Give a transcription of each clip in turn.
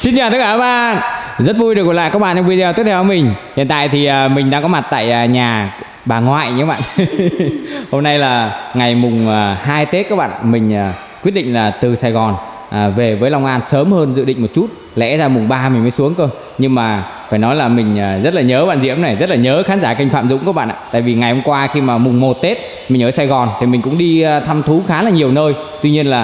Xin chào tất cả các bạn. Rất vui được gặp lại các bạn trong video tiếp theo của mình. Hiện tại thì mình đang có mặt tại nhà bà ngoại nhé các bạn. Hôm nay là ngày mùng 2 Tết các bạn. Mình quyết định là từ Sài Gòn về với Long An sớm hơn dự định một chút. Lẽ ra mùng 3 mình mới xuống cơ. Nhưng mà phải nói là mình rất là nhớ bạn Diễm này, rất là nhớ khán giả kênh Phạm Dũng các bạn ạ. Tại vì ngày hôm qua khi mà mùng 1 Tết mình ở Sài Gòn thì mình cũng đi thăm thú khá là nhiều nơi. Tuy nhiên là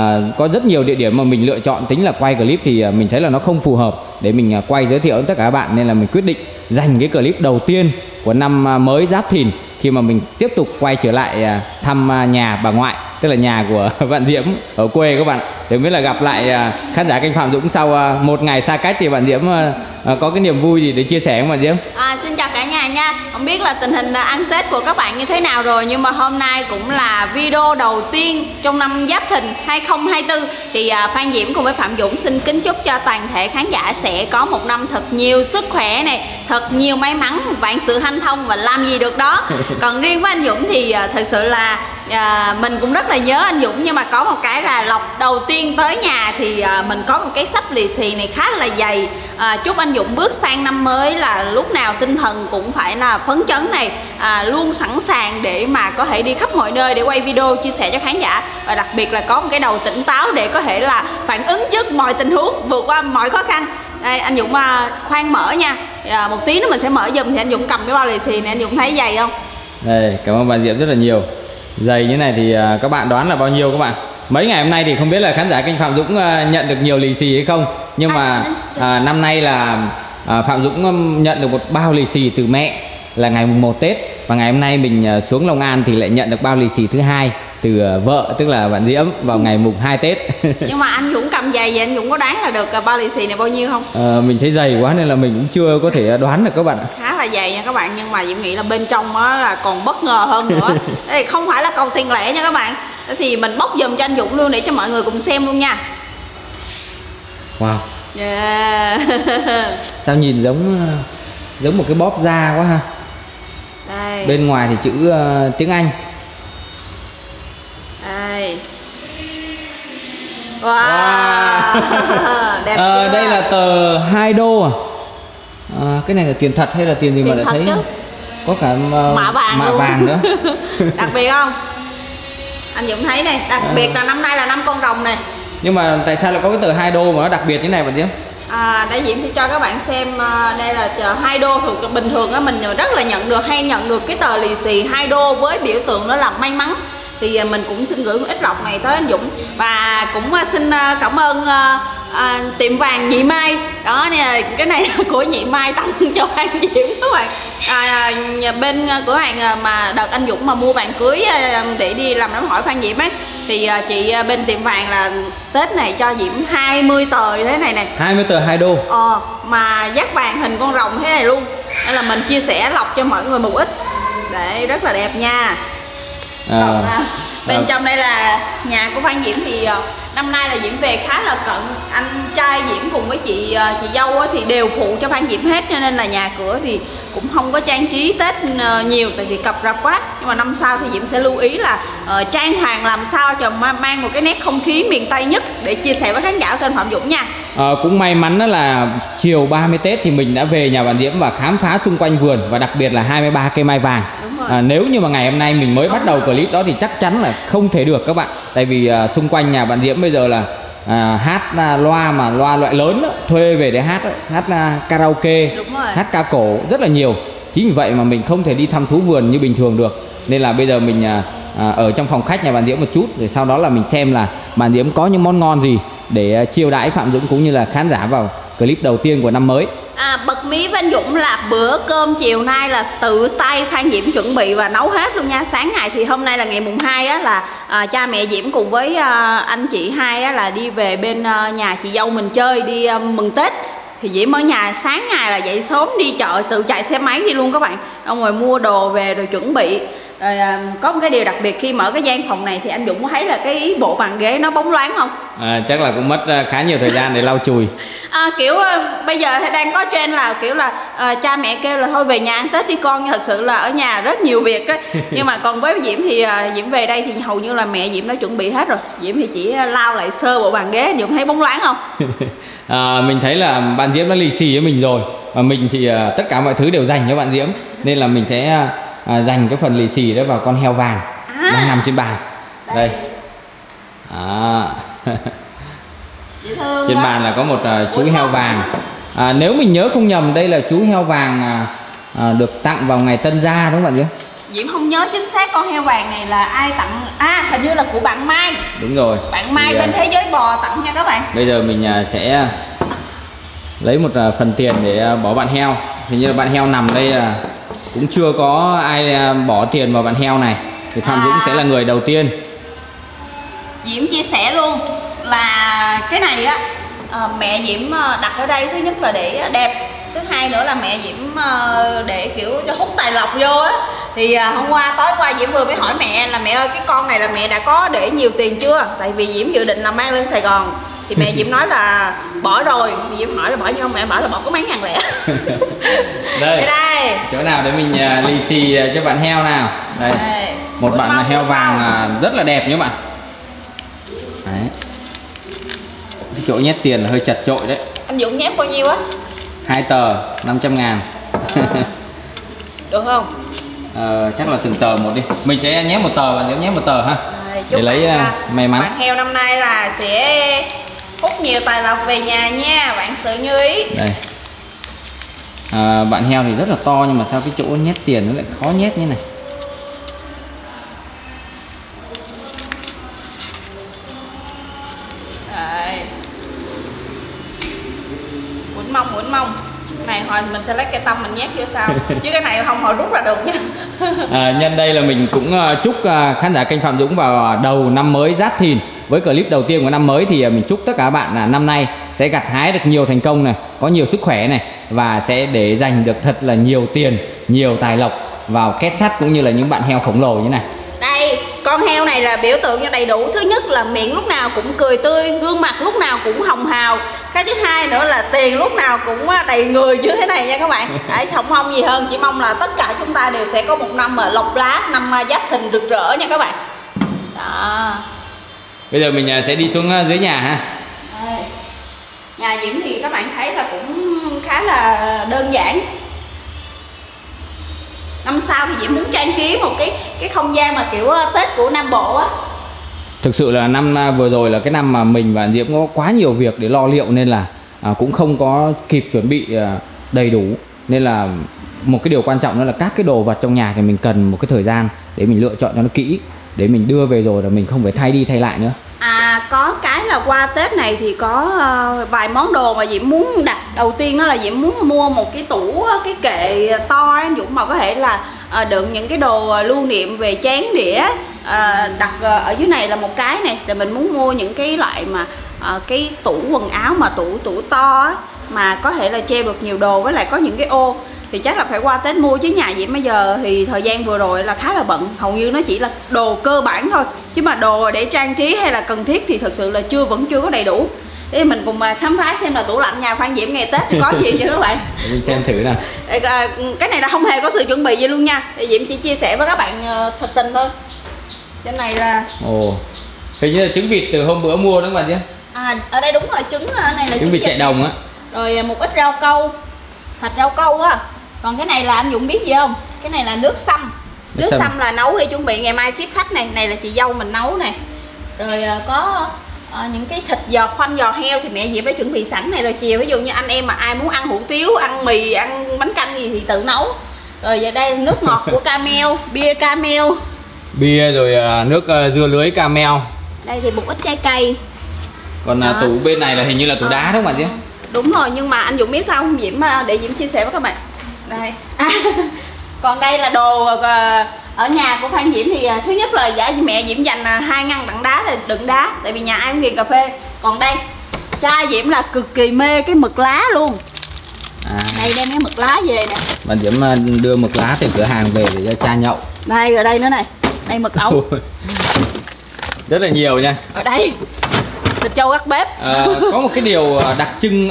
có rất nhiều địa điểm mà mình lựa chọn tính là quay clip thì mình thấy là nó không phù hợp để mình quay giới thiệu với tất cả các bạn, nên là mình quyết định dành cái clip đầu tiên của năm mới Giáp Thìn khi mà mình tiếp tục quay trở lại thăm nhà bà ngoại, tức là nhà của bạn Diễm ở quê các bạn, để biết là gặp lại khán giả kênh Phạm Dũng sau một ngày xa cách. Thì bạn Diễm có cái niềm vui gì để chia sẻ không bạn Diễm? Xin chào cả nhà nha. Không biết là tình hình ăn Tết của các bạn như thế nào rồi, nhưng mà hôm nay cũng là video đầu tiên trong năm Giáp Thìn 2024 thì Phan Diễm cùng với Phạm Dũng xin kính chúc cho toàn thể khán giả sẽ có một năm thật nhiều sức khỏe này, thật nhiều may mắn, vạn sự hanh thông và làm gì được đó. Còn riêng với anh Dũng thì thật sự là mình cũng rất là nhớ anh Dũng, nhưng mà có một cái là lộc đầu tiên tới nhà thì mình có một cái sắp lì xì này khá là dày. Chúc anh Dũng bước sang năm mới là lúc nào tinh thần cũng phải là phấn chấn này, luôn sẵn sàng để mà có thể đi khắp mọi nơi để quay video chia sẻ cho khán giả, và đặc biệt là có một cái đầu tỉnh táo để có thể là phản ứng trước mọi tình huống, vượt qua mọi khó khăn. Đây anh Dũng khoan mở nha, một tí nữa mình sẽ mở giùm. Thì anh Dũng cầm cái bao lì xì này, anh Dũng thấy dày không? Đây, cảm ơn bạn Diễm rất là nhiều. Dày như này thì các bạn đoán là bao nhiêu các bạn? Mấy ngày hôm nay thì không biết là khán giả kênh Phạm Dũng nhận được nhiều lì xì hay không, nhưng mà năm nay là Phạm Dũng nhận được một bao lì xì từ mẹ là ngày mùng 1 Tết, và ngày hôm nay mình xuống Long An thì lại nhận được bao lì xì thứ hai từ vợ, tức là bạn Diễm, vào ngày mùng 2 Tết. Nhưng mà anh Dũng cầm giày vậy, anh Dũng có đoán là được bao lì xì này bao nhiêu không? Mình thấy dày quá nên là mình cũng chưa có thể đoán được các bạn. Khá là dày nha các bạn, nhưng mà Diễm nghĩ là bên trong á là còn bất ngờ hơn nữa. Đây không phải là cầu tiền lẻ nha các bạn. Thế thì mình bóc giùm cho anh Dũng luôn để cho mọi người cùng xem luôn nha. Wow. Yeah. Sao nhìn giống một cái bóp da quá ha. Đây. Bên ngoài thì chữ tiếng Anh. Đây. Wow. Đẹp chưa? Đây là tờ 2 đô cái này là tiền thật hay là tiền gì mà lại thấy chứ? Có cả mạ vàng nữa. Đặc biệt không? Anh Dũng thấy này, đặc biệt là năm nay là năm con rồng này. Nhưng mà tại sao lại có cái tờ 2 đô mà nó đặc biệt như này bạn Diễm? Để Diễm sẽ cho các bạn xem. Đây là tờ 2 đô. Bình thường á mình rất là hay nhận được cái tờ lì xì 2 đô với biểu tượng đó là may mắn. Thì mình cũng xin gửi một ít lọc này tới anh Dũng, và cũng xin cảm ơn tiệm vàng Nhị Mai đó nè. Cái này là của Nhị Mai tặng cho Phan Diễm các bạn. Bên cửa hàng mà đợt anh Dũng mà mua vàng cưới để đi làm đám hỏi Phan Diễm ấy, thì chị bên tiệm vàng là Tết này cho Diễm 20 tờ như thế này nè, 20 tờ 2 đô mà dắt vàng hình con rồng thế này luôn, nên là mình chia sẻ lọc cho mọi người một ít để rất là đẹp nha. Bên trong đây là nhà của Phan Diễm thì năm nay là Diễm về khá là cận. Anh trai Diễm cùng với chị dâu thì đều phụ cho Phan Diễm hết, cho nên là nhà cửa thì cũng không có trang trí Tết nhiều, tại vì cập rập quá. Nhưng mà năm sau thì Diễm sẽ lưu ý là trang hoàng làm sao cho mang một cái nét không khí miền Tây nhất để chia sẻ với khán giả kênh Phạm Dũng nha. Cũng may mắn đó là chiều 30 Tết thì mình đã về nhà bạn Diễm và khám phá xung quanh vườn, và đặc biệt là 23 cây mai vàng. Nếu như mà ngày hôm nay mình mới bắt đầu clip đó thì chắc chắn là không thể được các bạn. Tại vì xung quanh nhà bạn Diễm bây giờ là hát loa, mà loa loại lớn đó, thuê về để hát karaoke, hát ca cổ rất là nhiều. Chính vì vậy mà mình không thể đi thăm thú vườn như bình thường được. Nên là bây giờ mình ở trong phòng khách nhà bạn Diễm một chút, rồi sau đó là mình xem là bạn Diễm có những món ngon gì để chiêu đãi Phạm Dũng cũng như là khán giả vào clip đầu tiên của năm mới. Bật mí với anh Dũng là bữa cơm chiều nay là tự tay Phan Diễm chuẩn bị và nấu hết luôn nha. Sáng ngày thì hôm nay là ngày mùng 2 á, là cha mẹ Diễm cùng với anh chị hai á, là đi về bên nhà chị dâu mình chơi, đi mừng Tết. Thì Diễm ở nhà sáng ngày là dậy sớm đi chợ, tự chạy xe máy đi luôn các bạn. Ông rồi mua đồ về rồi chuẩn bị. Rồi có một cái điều đặc biệt khi mở cái gian phòng này thì anh Dũng có thấy là cái bộ bàn ghế nó bóng loáng không? Chắc là cũng mất khá nhiều thời gian để lau chùi. Kiểu bây giờ đang có trend là kiểu là cha mẹ kêu là thôi về nhà ăn Tết đi con, nhưng thật sự là ở nhà rất nhiều việc á. Nhưng mà còn với Diễm thì Diễm về đây thì hầu như là mẹ Diễm đã chuẩn bị hết rồi. Diễm thì chỉ lau lại sơ bộ bàn ghế. Diễm thấy bóng loáng không? Mình thấy là bạn Diễm đã lì xì với mình rồi, và mình thì tất cả mọi thứ đều dành cho bạn Diễm, nên là mình sẽ dành cái phần lì xì đó vào con heo vàng đang nằm trên bàn đây. Trên bàn là có một chú heo vàng. Nếu mình nhớ không nhầm đây là chú heo vàng được tặng vào ngày Tân Gia đúng không bạn Diễm? Diễm không nhớ chính xác con heo vàng này là ai tặng. Hình như là của bạn Mai. Đúng rồi, bạn Mai bên Thế Giới Bò tặng nha các bạn. Bây giờ mình sẽ lấy một phần tiền để bỏ bạn heo. Hình như là bạn heo nằm đây cũng chưa có ai bỏ tiền vào bạn heo này, thì Phạm Dũng sẽ là người đầu tiên. Diễm chia sẻ luôn là cái này á, mẹ Diễm đặt ở đây thứ nhất là để đẹp, thứ hai nữa là mẹ Diễm để kiểu cho hút tài lộc vô á. Thì tối qua Diễm vừa mới hỏi mẹ là mẹ ơi cái con này là mẹ đã có để nhiều tiền chưa, tại vì Diễm dự định là mang lên Sài Gòn. Thì mẹ Diễm nói là bỏ rồi. Diễm hỏi là bỏ nhiêu không, mẹ bảo là bỏ có mấy ngàn lẻ. Đây chỗ nào để mình lì xì cho bạn heo nào. Đây một bạn heo vàng rất là đẹp nhé bạn. Đấy. Cái chỗ nhét tiền là hơi chật chội đấy. Anh Dũng nhét bao nhiêu á? 2 tờ 500.000. Được không? Chắc là từng tờ một đi. Mình sẽ nhét một tờ, bạn sẽ nhét một tờ ha. Để lấy may mắn. Bạn heo năm nay là sẽ hút nhiều tài lộc về nhà nha, bạn sự như ý. Đây. Bạn heo thì rất là to, nhưng mà sao cái chỗ nhét tiền nó lại khó nhét như này. Đây. Muốn mong. Này hồi mình sẽ lấy cây tăm mình nhét vô sau. Chứ cái này không hồi rút ra được nha. Nhân đây là mình cũng chúc khán giả kênh Phạm Dũng vào đầu năm mới Giáp Thìn. Với clip đầu tiên của năm mới thì mình chúc tất cả các bạn là năm nay sẽ gặt hái được nhiều thành công này, có nhiều sức khỏe này, và sẽ để dành được thật là nhiều tiền, nhiều tài lộc vào két sắt cũng như là những bạn heo khổng lồ như này. Đây, con heo này là biểu tượng cho đầy đủ. Thứ nhất là miệng lúc nào cũng cười tươi, gương mặt lúc nào cũng hồng hào. Cái thứ hai nữa là tiền lúc nào cũng đầy người như thế này nha các bạn. Không mong gì hơn, chỉ mong là tất cả chúng ta đều sẽ có một năm mà lộc lá, năm Giáp Thìn rực rỡ nha các bạn. Đó. Bây giờ mình sẽ đi xuống dưới nhà ha. Đây. Nhà Diễm thì các bạn thấy là cũng khá là đơn giản. Năm sau thì Diễm muốn trang trí một cái không gian mà kiểu Tết của Nam Bộ á. Thực sự là năm vừa rồi là cái năm mà mình và Diễm có quá nhiều việc để lo liệu, nên là cũng không có kịp chuẩn bị đầy đủ. Nên là một cái điều quan trọng đó là các cái đồ vật trong nhà thì mình cần một cái thời gian để mình lựa chọn cho nó kỹ, để mình đưa về rồi là mình không phải thay đi thay lại nữa. Có cái là qua Tết này thì có vài món đồ mà Diễm muốn đặt. Đầu tiên đó là Diễm muốn mua một cái tủ, cái kệ to anh Dũng, mà có thể là đựng những cái đồ lưu niệm về chén đĩa. Đặt ở dưới này là một cái này. Rồi mình muốn mua những cái loại mà cái tủ quần áo mà tủ to á, mà có thể là treo được nhiều đồ, với lại có những cái ô. Thì chắc là phải qua Tết mua, chứ nhà Diễm bây giờ thì thời gian vừa rồi là khá là bận. Hầu như nó chỉ là đồ cơ bản thôi, chứ mà đồ để trang trí hay là cần thiết thì thật sự là vẫn chưa có đầy đủ. Để mình cùng khám phá xem là tủ lạnh nhà Phan Diễm ngày Tết thì có gì cho các bạn. Mình xem thử nè. Cái này là không hề có sự chuẩn bị gì luôn nha. Thì Diễm chỉ chia sẻ với các bạn thật tình thôi. Trên này là hình như là trứng vịt từ hôm bữa mua đúng không bạn chứ? Ở đây đúng rồi, trứng này là trứng vịt chạy đồng á. Rồi một ít rau câu, thịt rau câu á. Còn cái này là anh Dũng biết gì không? Cái này là nước sâm. Nước sâm là nấu để chuẩn bị ngày mai tiếp khách này. Này là chị dâu mình nấu này. Rồi có những cái thịt giò, khoanh giò heo thì mẹ Diệp đã chuẩn bị sẵn này rồi. Chiều ví dụ như anh em mà ai muốn ăn hủ tiếu, ăn mì, ăn bánh canh gì thì tự nấu. Rồi giờ đây nước ngọt của Camel, bia Camel. Bia rồi nước dưa lưới Camel. Đây thì một ít trái cây. Còn tủ bên này là hình như là tủ đá đúng không bạn chứ? Đúng rồi, nhưng mà anh Dũng biết sao không Diễm, để Diễm chia sẻ với các bạn. Đây. Còn đây là đồ ở nhà của Phan Diễm thì thứ nhất là mẹ Diễm dành 2 ngăn đựng đá để đựng đá, tại vì nhà ai cũng nghiền cà phê. Còn đây cha Diễm là cực kỳ mê cái mực lá luôn. Đây đem cái mực lá về nè. Bạn Diễm đưa mực lá từ cửa hàng về để cho cha nhậu. Đây ở đây nữa này. Đây mực ống. Rất là nhiều nha. Ở đây thịt trâu gác bếp. Có một cái điều đặc trưng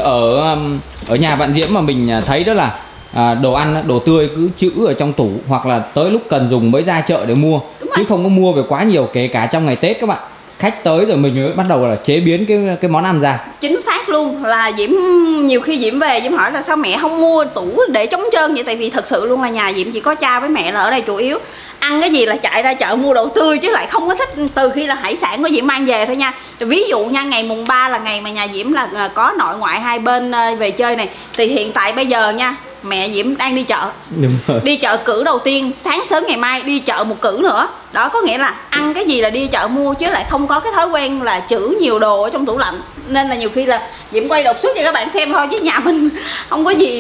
ở nhà bạn Diễm mà mình thấy đó là đồ ăn, đồ tươi cứ trữ ở trong tủ, hoặc là tới lúc cần dùng mới ra chợ để mua, chứ không có mua về quá nhiều. Kể cả trong ngày Tết các bạn, khách tới rồi mình mới bắt đầu là chế biến cái món ăn ra. Chính xác luôn, là Diễm nhiều khi Diễm về Diễm hỏi là sao mẹ không mua tủ để trống trơn vậy, tại vì thật sự luôn là nhà Diễm chỉ có cha với mẹ là ở đây chủ yếu, ăn cái gì là chạy ra chợ mua đồ tươi, chứ lại không có thích từ khi là hải sản của Diễm mang về thôi nha. Ví dụ nha, ngày mùng 3 là ngày mà nhà Diễm là có nội ngoại hai bên về chơi này, thì hiện tại bây giờ nha, mẹ Diễm đang đi chợ. Đúng rồi. Đi chợ cử đầu tiên, sáng sớm ngày mai đi chợ một cử nữa. Đó có nghĩa là ăn cái gì là đi chợ mua, chứ lại không có cái thói quen là trữ nhiều đồ ở trong tủ lạnh. Nên là nhiều khi là Diễm quay đột xuất cho các bạn xem thôi, chứ nhà mình không có gì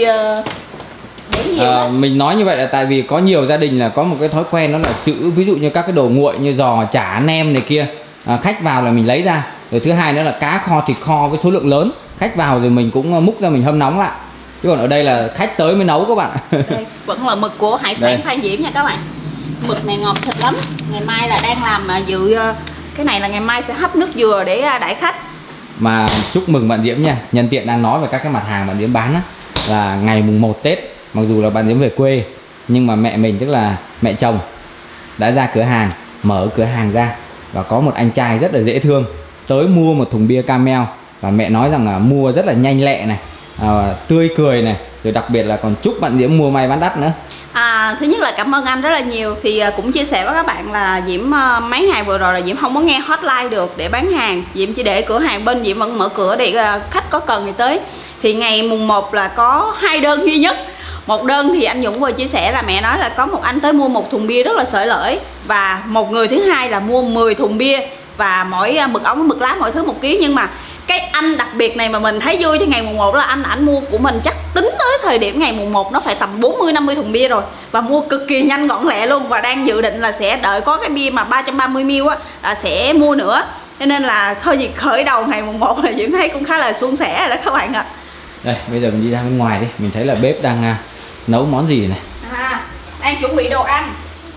để nhiều mình nói như vậy là tại vì có nhiều gia đình là có một cái thói quen, đó là trữ ví dụ như các cái đồ nguội như giò, chả, nem này kia, khách vào là mình lấy ra. Rồi thứ hai nữa là cá kho, thịt kho với số lượng lớn, khách vào rồi mình cũng múc ra mình hâm nóng lại. Chứ còn ở đây là khách tới mới nấu các bạn. Đây, vẫn là mực của hải sản Phan Diễm nha các bạn. Mực này ngọt thịt lắm. Ngày mai là đang làm dự cái này là ngày mai sẽ hấp nước dừa để đãi khách. Mà chúc mừng bạn Diễm nha. Nhân tiện đang nói về các cái mặt hàng bạn Diễm bán á, là ngày mùng 1 Tết, mặc dù là bạn Diễm về quê, nhưng mà mẹ mình, tức là mẹ chồng, đã ra cửa hàng, mở cửa hàng ra, và có một anh trai rất là dễ thương tới mua một thùng bia Camel. Và mẹ nói rằng là mua rất là nhanh lẹ này, tươi cười này, rồi đặc biệt là còn chúc bạn Diễm mua may bán đắt nữa. Thứ nhất là cảm ơn anh rất là nhiều. Thì cũng chia sẻ với các bạn là Diễm mấy ngày vừa rồi là Diễm không có nghe hotline được để bán hàng. Diễm chỉ để cửa hàng bên Diễm vẫn mở cửa để khách có cần thì tới. Thì ngày mùng 1 là có 2 đơn duy nhất. Một đơn thì anh Dũng vừa chia sẻ là mẹ nói là có một anh tới mua một thùng bia rất là xởi lởi, và một người thứ hai là mua 10 thùng bia, và mỗi mực ống mực lá mỗi thứ 1 kg. Nhưng mà cái anh đặc biệt này mà mình thấy vui cho ngày mùng 1 là ảnh mua của mình chắc tính tới thời điểm ngày mùng 1 nó phải tầm 40-50 thùng bia rồi, và mua cực kỳ nhanh gọn lẹ luôn, và đang dự định là sẽ đợi có cái bia mà 330ml á là sẽ mua nữa. Cho nên là thôi gì khởi đầu ngày mùng 1 là Diễm thấy cũng khá là suôn sẻ rồi đó các bạn ạ. Đây bây giờ mình đi ra bên ngoài đi, mình thấy là bếp đang nấu món gì này. Đang chuẩn bị đồ ăn.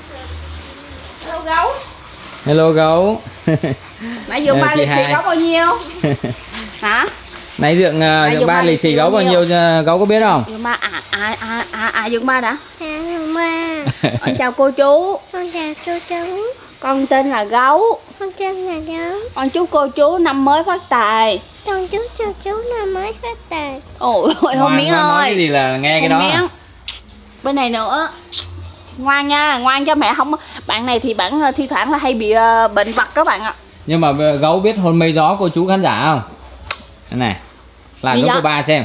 Hello gấu. Hello gấu. Nãy giờ ba lì xì gấu bao nhiêu? Hả? Nãy dượng ba lì xì gấu bao nhiêu gấu có biết không? Dương ba Dương ba đã. Dương ba. Con chào cô chú. Con chào cô chú. Con tên là gấu. Con tên là gấu. Con chúc cô chú năm mới phát tài. Con chúc cho chú năm mới phát tài. Ôi không miếng ơi. Nói cái gì là nghe cái đó. Miếng. Bên này nữa. Ngoan nha, ngoan cho mẹ không. Bạn này thì bạn thi thoảng là hay bị bệnh vặt các bạn ạ. Nhưng mà gấu biết hôn mây gió cô chú khán giả không? Cái này làm cho cô ba xem.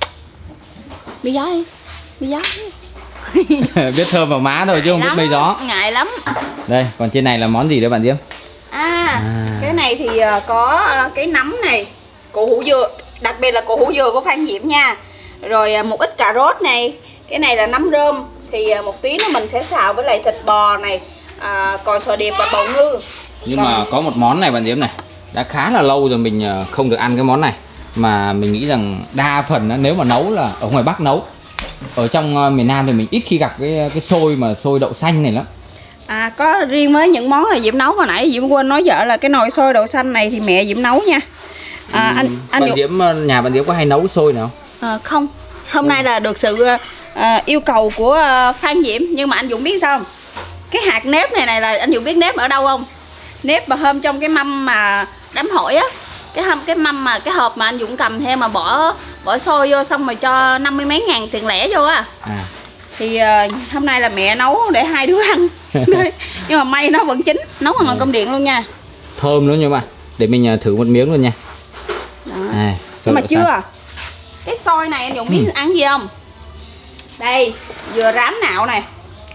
Mây gió đi. Mây gió. Biết thơm vào má thôi chứ không biết mây gió. Ngại lắm. Đây còn trên này là món gì đấy bạn Diễm? Cái này thì có cái nấm này, củ hủ dừa, đặc biệt là củ hủ dừa của Phan Diễm nha. Rồi một ít cà rốt này. Cái này là nấm rơm. Thì một tí nữa mình sẽ xào với lại thịt bò này, còi sò điệp và bầu ngư. Nhưng mà có một món này bạn Diễm này, đã khá là lâu rồi mình không được ăn cái món này. Mà mình nghĩ rằng đa phần nếu mà nấu là ở ngoài Bắc nấu. Ở trong miền Nam thì mình ít khi gặp cái xôi mà xôi đậu xanh này lắm. Có riêng với những món là Diễm nấu, hồi nãy Diễm quên nói vợ là cái nồi xôi đậu xanh này thì mẹ Diễm nấu nha. Anh Diễm, nhà bạn Diễm có hay nấu xôi nào không? Không, hôm nay là được sự yêu cầu của Phan Diễm. Nhưng mà anh Dũng biết sao không? Cái hạt nếp này là anh Dũng biết nếp ở đâu không? Nếp mà hôm trong cái mâm mà đám hỏi á, cái mâm mà cái hộp mà anh Dũng cầm theo mà bỏ xôi vô xong rồi cho 50 mấy ngàn tiền lẻ vô á. Thì hôm nay là mẹ nấu để 2 đứa ăn. Nhưng mà may nó vẫn chín, nấu bằng nồi cơm điện luôn nha. Thơm nữa nha bạn. Để mình thử một miếng luôn nha. Nhưng mà chưa. Cái xôi này anh Dũng biết ăn gì không? Đây, dừa rám nạo này.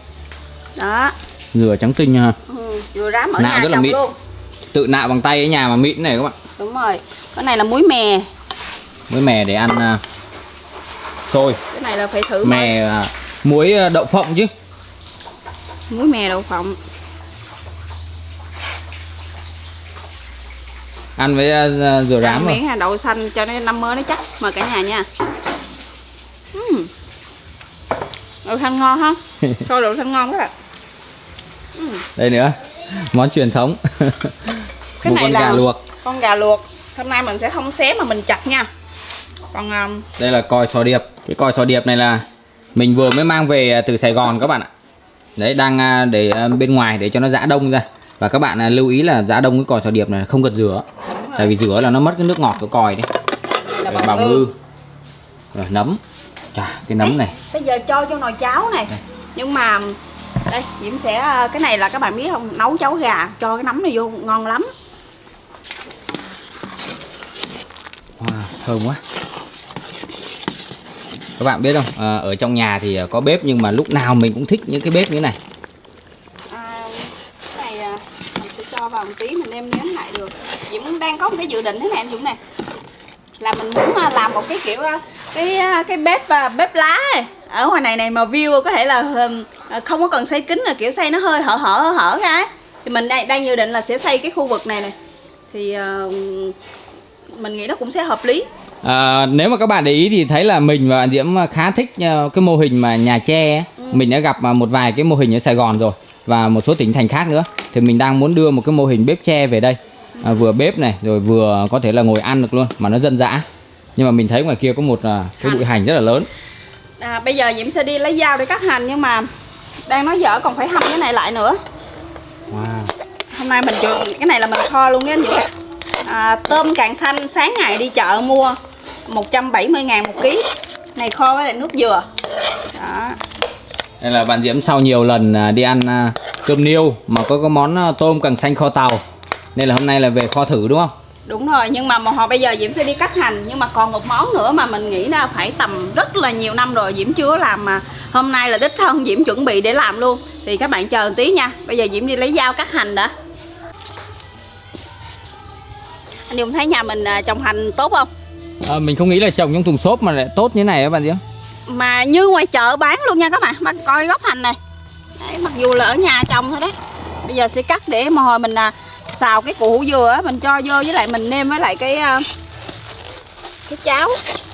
Đó. Dừa trắng tinh nha. Dừa rám ở nạo nhà rất là trồng mịn luôn. Tự nạo bằng tay ở nhà mà mịn này các bạn. Đúng rồi. Cái này là muối mè. Muối mè để ăn xôi. Cái này là phải thử mè muối đậu phộng chứ. Muối mè đậu phộng. Ăn với dừa rám rồi. Miếng đậu xanh cho nó năm mới nó chắc. Mời cả nhà nha. Đậu xanh ngon ha. Coi đậu xanh ngon quá ạ. Đây nữa, món truyền thống. Cái một này con là gà luộc. Con gà luộc. Hôm nay mình sẽ không xé mà mình chặt nha. Còn đây là còi sò điệp. Cái còi sò điệp này là mình vừa mới mang về từ Sài Gòn các bạn ạ. Đấy, đang để bên ngoài để cho nó giã đông ra. Và các bạn lưu ý là giã đông cái còi sò điệp này không cần rửa. Tại vì rửa là nó mất cái nước ngọt của còi đấy. Bào ngư. Rồi nấm. Chà, cái nấm này. Bây giờ cho vô nồi cháo này. Đây. Nhưng mà đây, Diễm sẽ cái này là các bạn biết không, nấu cháo gà cho cái nấm này vô ngon lắm. Wow, thơm quá. Các bạn biết không, ở trong nhà thì có bếp nhưng mà lúc nào mình cũng thích những cái bếp như thế này. Cái này mình sẽ cho vào một tí mình nêm nếm lại được. Diễm đang có một cái dự định thế này anh Dũng nè, là mình muốn làm một cái kiểu cái bếp lá ấy. Ở ngoài này mà view có thể là không có cần xây kính, là kiểu xây nó hơi hở ra ấy. Thì mình đang dự định là sẽ xây cái khu vực này này, thì mình nghĩ nó cũng sẽ hợp lý. Nếu mà các bạn để ý thì thấy là mình và Diễm khá thích cái mô hình mà nhà tre ấy. Mình đã gặp một vài cái mô hình ở Sài Gòn rồi và một số tỉnh thành khác nữa, thì mình đang muốn đưa một cái mô hình bếp tre về đây. Vừa bếp này rồi vừa có thể là ngồi ăn được luôn mà nó dân dã. Nhưng mà mình thấy ngoài kia có một cái bụi hành rất là lớn. Bây giờ Diễm sẽ đi lấy dao để cắt hành, nhưng mà đang nói dở còn phải hâm cái này lại nữa. Wow. Hôm nay mình chọn cái này là mình kho luôn nha anh Dũng. Tôm càng xanh sáng ngày đi chợ mua 170.000 một ký. Này kho với lại nước dừa. Đó. Đây là bạn Diễm sau nhiều lần đi ăn cơm niêu mà có cái món tôm càng xanh kho tàu, nên là hôm nay là về kho thử đúng không? Đúng rồi, nhưng mà hồi bây giờ Diễm sẽ đi cắt hành. Nhưng mà còn một món nữa mà mình nghĩ là phải tầm rất là nhiều năm rồi Diễm chưa làm, mà hôm nay là đích thân Diễm chuẩn bị để làm luôn. Thì các bạn chờ một tí nha. Bây giờ Diễm đi lấy dao cắt hành đã. Anh Dũng thấy nhà mình trồng hành tốt không? Mình không nghĩ là trồng trong thùng xốp mà lại tốt như này các bạn Diễm. Mà như ngoài chợ bán luôn nha các bạn. Mà coi gốc hành này. Đấy, mặc dù là ở nhà trồng thôi đấy. Bây giờ sẽ cắt để mà hồi mình xào cái củ hủ dừa á, mình cho vô với lại mình nêm với lại cái cháo.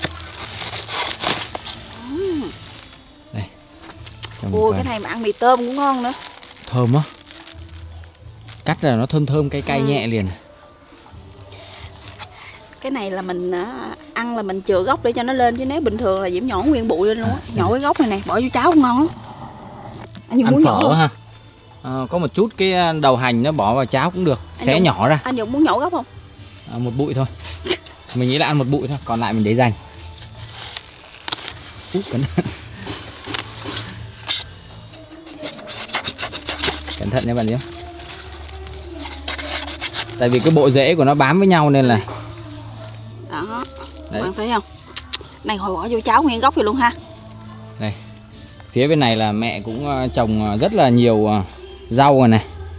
Đây. Ui, cái này mà ăn mì tôm cũng ngon nữa. Thơm á. Cắt là nó thơm cay cay nhẹ liền. Cái này là mình ăn là mình chừa gốc để cho nó lên, chứ nếu bình thường là Diễm nhỏ nguyên bụi lên luôn á. Nhỏ cái gốc này này, bỏ vô cháo cũng ngon lắm. Anh Dũng muốn phở nhổ ha. Có một chút cái đầu hành nó bỏ vào cháo cũng được, xé nhỏ ra. Anh Dũng muốn nhổ gốc không? Một bụi thôi. Mình nghĩ là ăn một bụi thôi, còn lại mình để dành. Cẩn thận nha bạn nhé. Tại vì cái bộ rễ của nó bám với nhau nên là. Đó. Đấy. Bạn thấy không? Này hồi bỏ vô cháo nguyên gốc rồi luôn ha. Đây. Phía bên này là mẹ cũng trồng rất là nhiều rau rồi này.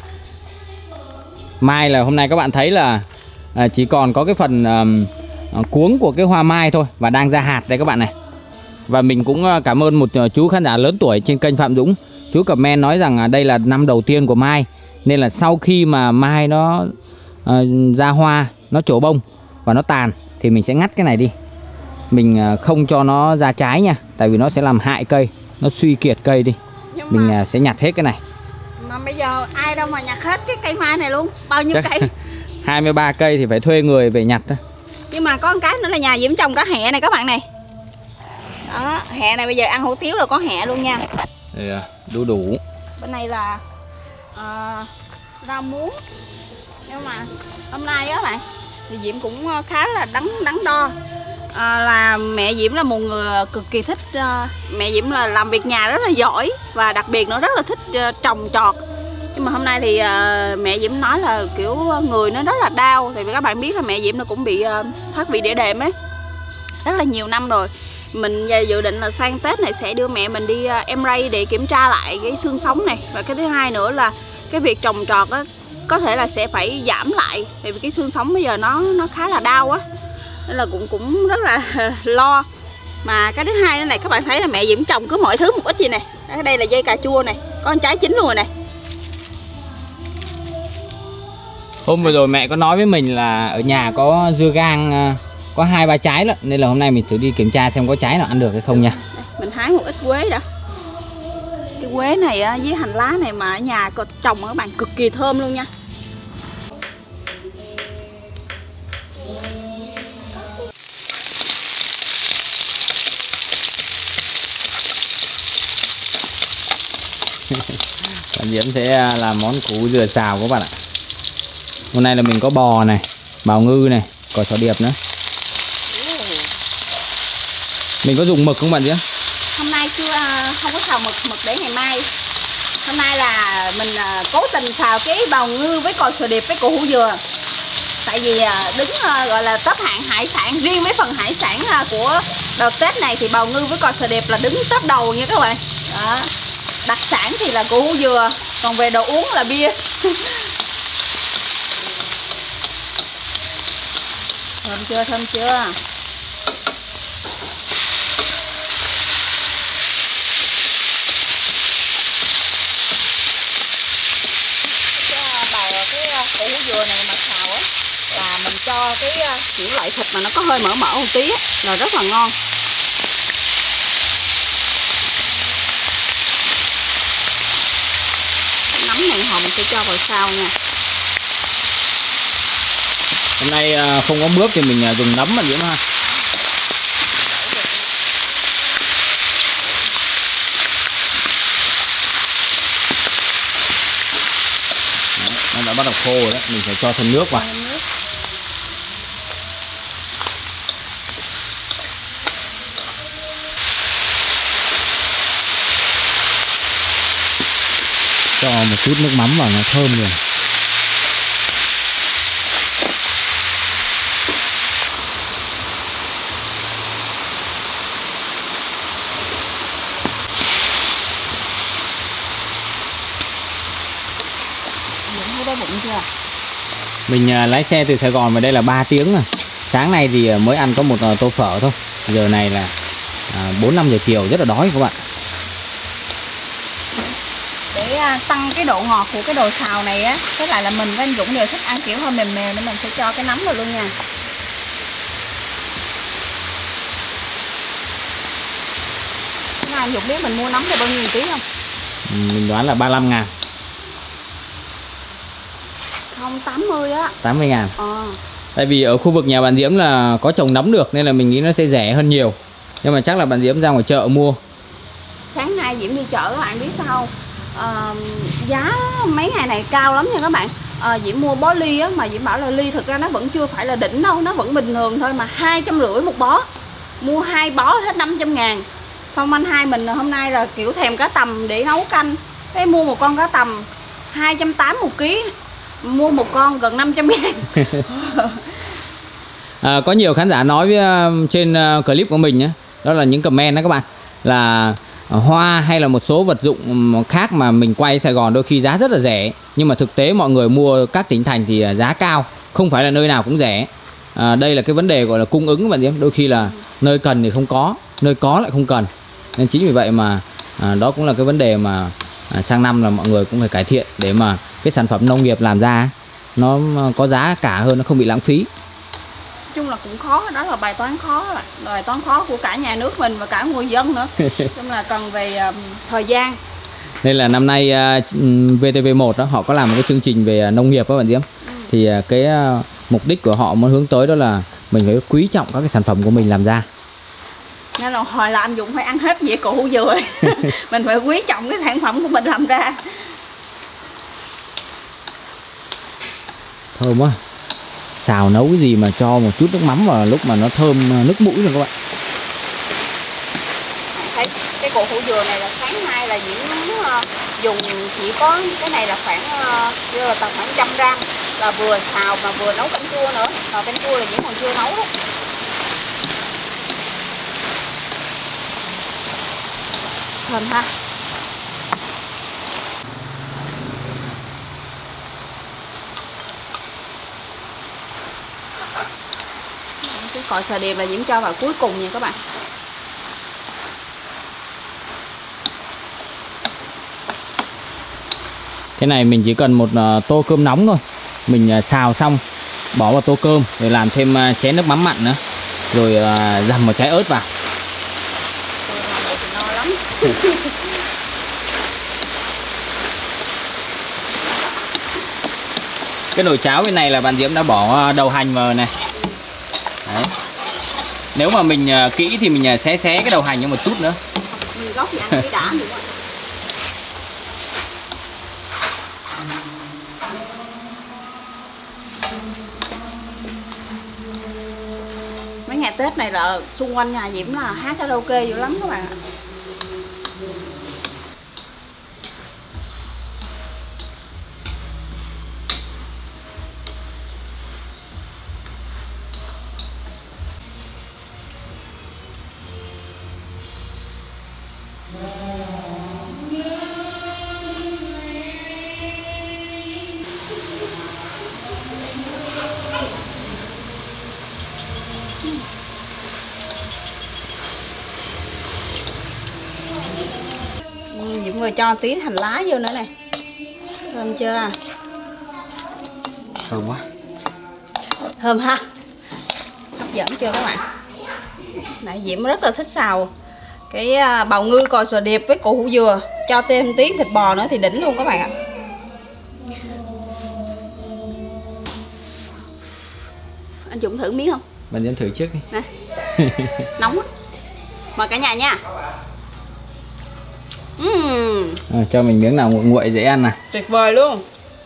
Mai là hôm nay các bạn thấy là chỉ còn có cái phần cuống của cái hoa mai thôi và đang ra hạt đây các bạn này. Và mình cũng cảm ơn một chú khán giả lớn tuổi trên kênh Phạm Dũng. Chú comment nói rằng đây là năm đầu tiên của mai, nên là sau khi mà mai nó ra hoa, nó trổ bông và nó tàn thì mình sẽ ngắt cái này đi. Mình không cho nó ra trái nha, tại vì nó sẽ làm hại cây, nó suy kiệt cây đi. Mình sẽ nhặt hết cái này. Mà bây giờ ai đâu mà nhặt hết cái cây mai này luôn. Bao nhiêu cây? 23 cây thì phải thuê người về nhặt thôi. Nhưng mà có một cái nữa là nhà Diễm trồng cả hẹ này các bạn này. Đó, hẹ này bây giờ ăn hủ tiếu là có hẹ luôn nha. Đây, đu đủ. Bên này là rau muống. Nhưng mà hôm nay á bạn thì Diễm cũng khá là đắn đo. Là mẹ Diễm là một người cực kỳ thích, mẹ Diễm là làm việc nhà rất là giỏi và đặc biệt nó rất là thích trồng trọt. Nhưng mà hôm nay thì mẹ Diễm nói là kiểu người nó rất là đau. Tại vì các bạn biết là mẹ Diễm là cũng bị thoát vị đĩa đệm ấy, rất là nhiều năm rồi. Mình dự định là sang Tết này sẽ đưa mẹ mình đi MRI để kiểm tra lại cái xương sống này. Và cái thứ hai nữa là cái việc trồng trọt á, có thể là sẽ phải giảm lại. Tại vì cái xương sống bây giờ nó khá là đau á, nên là cũng rất là lo. Mà cái thứ hai này các bạn thấy là mẹ Diễm trồng cứ mọi thứ một ít gì này. Ở đây là dây cà chua này, có con trái chín luôn rồi này. Hôm vừa rồi mẹ có nói với mình là ở nhà có dưa gang có 2-3 trái đó, nên là hôm nay mình thử đi kiểm tra xem có trái nào ăn được hay không nha. Đây, mình hái một ít quế đã. Cái quế này á, với hành lá này mà ở nhà trồng các bạn cực kỳ thơm luôn nha. Bạn Diễm sẽ làm món củ dừa xào các bạn ạ. Hôm nay là mình có bò này, bào ngư này, có sò điệp nữa. Mình có dùng mực không bạn Diễm? Hôm nay chưa, không có xào mực để ngày mai. Hôm nay là mình cố tình xào cái bào ngư với cò sò điệp với củ hủ dừa. Tại vì đứng gọi là top hạng hải sản, riêng với phần hải sản của đợt Tết này thì bào ngư với cò sò điệp là đứng top đầu nha các bạn. Đó. Đặc sản thì là củ hủ dừa, còn về đồ uống là bia. Thơm chưa, thơm chưa? Củ hủ dừa này mà xào á là mình cho cái những loại thịt mà nó có hơi mỡ một tí á, là rất là ngon. Cái nấm này hồi mình sẽ cho vào sau nha. Hôm nay không có mướp thì mình dùng nấm mà Diễm ha. Nó đã bắt đầu khô rồi đấy, mình phải cho thêm nước vào. Cho một chút nước mắm vào nó thơm rồi. Mình lái xe từ Sài Gòn về đây là 3 tiếng rồi. Sáng nay thì mới ăn có một tô phở thôi. Giờ này là 4-5 giờ chiều, rất là đói các bạn. Để tăng cái độ ngọt của cái đồ xào này á, với lại là mình với anh Dũng đều thích ăn kiểu hơi mềm mềm, nên mình sẽ cho cái nấm vào luôn nha. Anh Dũng biết mình mua nấm thì bao nhiêu ký không? Mình đoán là 35.000. Không, 80 á. 80.000. Tại vì ở khu vực nhà bạn Diễm là có trồng nấm được nên là mình nghĩ nó sẽ rẻ hơn nhiều. Nhưng mà chắc là bạn Diễm ra ngoài chợ mua. Sáng nay Diễm đi chợ các bạn biết sao? Giá mấy ngày này cao lắm nha các bạn. Diễm mua bó ly á, mà Diễm bảo là ly thực ra nó vẫn chưa phải là đỉnh đâu, nó vẫn bình thường thôi, mà 250 một bó. Mua 2 bó hết 500.000. Xong anh hai mình hôm nay là kiểu thèm cá tầm để nấu canh, cái mua một con cá tầm 280 một ký, mua một con gần 500.000. Có nhiều khán giả nói với, trên clip của mình nhé, đó là những comment đó các bạn, là hoa hay là một số vật dụng khác mà mình quay Sài Gòn đôi khi giá rất là rẻ, nhưng mà thực tế mọi người mua các tỉnh thành thì giá cao, không phải là nơi nào cũng rẻ. Đây là cái vấn đề gọi là cung ứng các bạn nhé, đôi khi là nơi cần thì không có, nơi có lại không cần, nên chính vì vậy mà đó cũng là cái vấn đề mà sang năm là mọi người cũng phải cải thiện để mà cái sản phẩm nông nghiệp làm ra nó có giá cả hơn, nó không bị lãng phí. Chung là cũng khó, đó là bài toán khó, bài toán khó của cả nhà nước mình và cả người dân nữa. Chung là cần về thời gian. Nên là năm nay VTV1 đó họ có làm một cái chương trình về nông nghiệp các bạn Diễm. Thì cái mục đích của họ muốn hướng tới đó là mình phải quý trọng các cái sản phẩm của mình làm ra. Nên là hồi là anh Dũng phải ăn hết dĩa củ dừa. Mình phải quý trọng cái sản phẩm của mình làm ra. Thơm quá. Xào nấu cái gì mà cho một chút nước mắm vào lúc mà nó thơm nước mũi rồi các bạn. Thấy cái củ hủ dừa này là sáng nay là Diễm dùng chỉ có cái này là khoảng tầm khoảng 100 gram, là vừa xào mà vừa nấu canh chua nữa. Còn canh chua là Diễm còn chưa nấu đó. Thơm ha. Cái còi sò điệp là Diễm cho vào cuối cùng nha các bạn. Cái này mình chỉ cần một tô cơm nóng thôi. Mình xào xong bỏ vào tô cơm rồi làm thêm chén nước mắm mặn nữa, rồi dằm một trái ớt vào. No lắm. Cái nồi cháo bên này là bạn Diễm đã bỏ đầu hành vào này. Đấy. Nếu mà mình kỹ thì mình xé cái đầu hành cho một chút nữa. Mình gốc thì ăn cái đã được rồi. Mấy ngày Tết này là xung quanh nhà Diễm là hát karaoke dữ lắm các bạn ạ. Diễm vừa cho tí hành lá vô nữa nè. Thơm chưa? Thơm quá. Thơm ha. Hấp dẫn chưa các bạn? Nãy Diễm rất là thích xào cái bào ngư cò sò điệp với củ hủ dừa, cho thêm tí thịt bò nữa thì đỉnh luôn các bạn ạ. Anh Dũng thử miếng không? Bạn Diễm thử trước đi. Nè. Nóng á. Mời cả nhà nha. Cho mình miếng nào nguội nguội dễ ăn nè. Tuyệt vời luôn.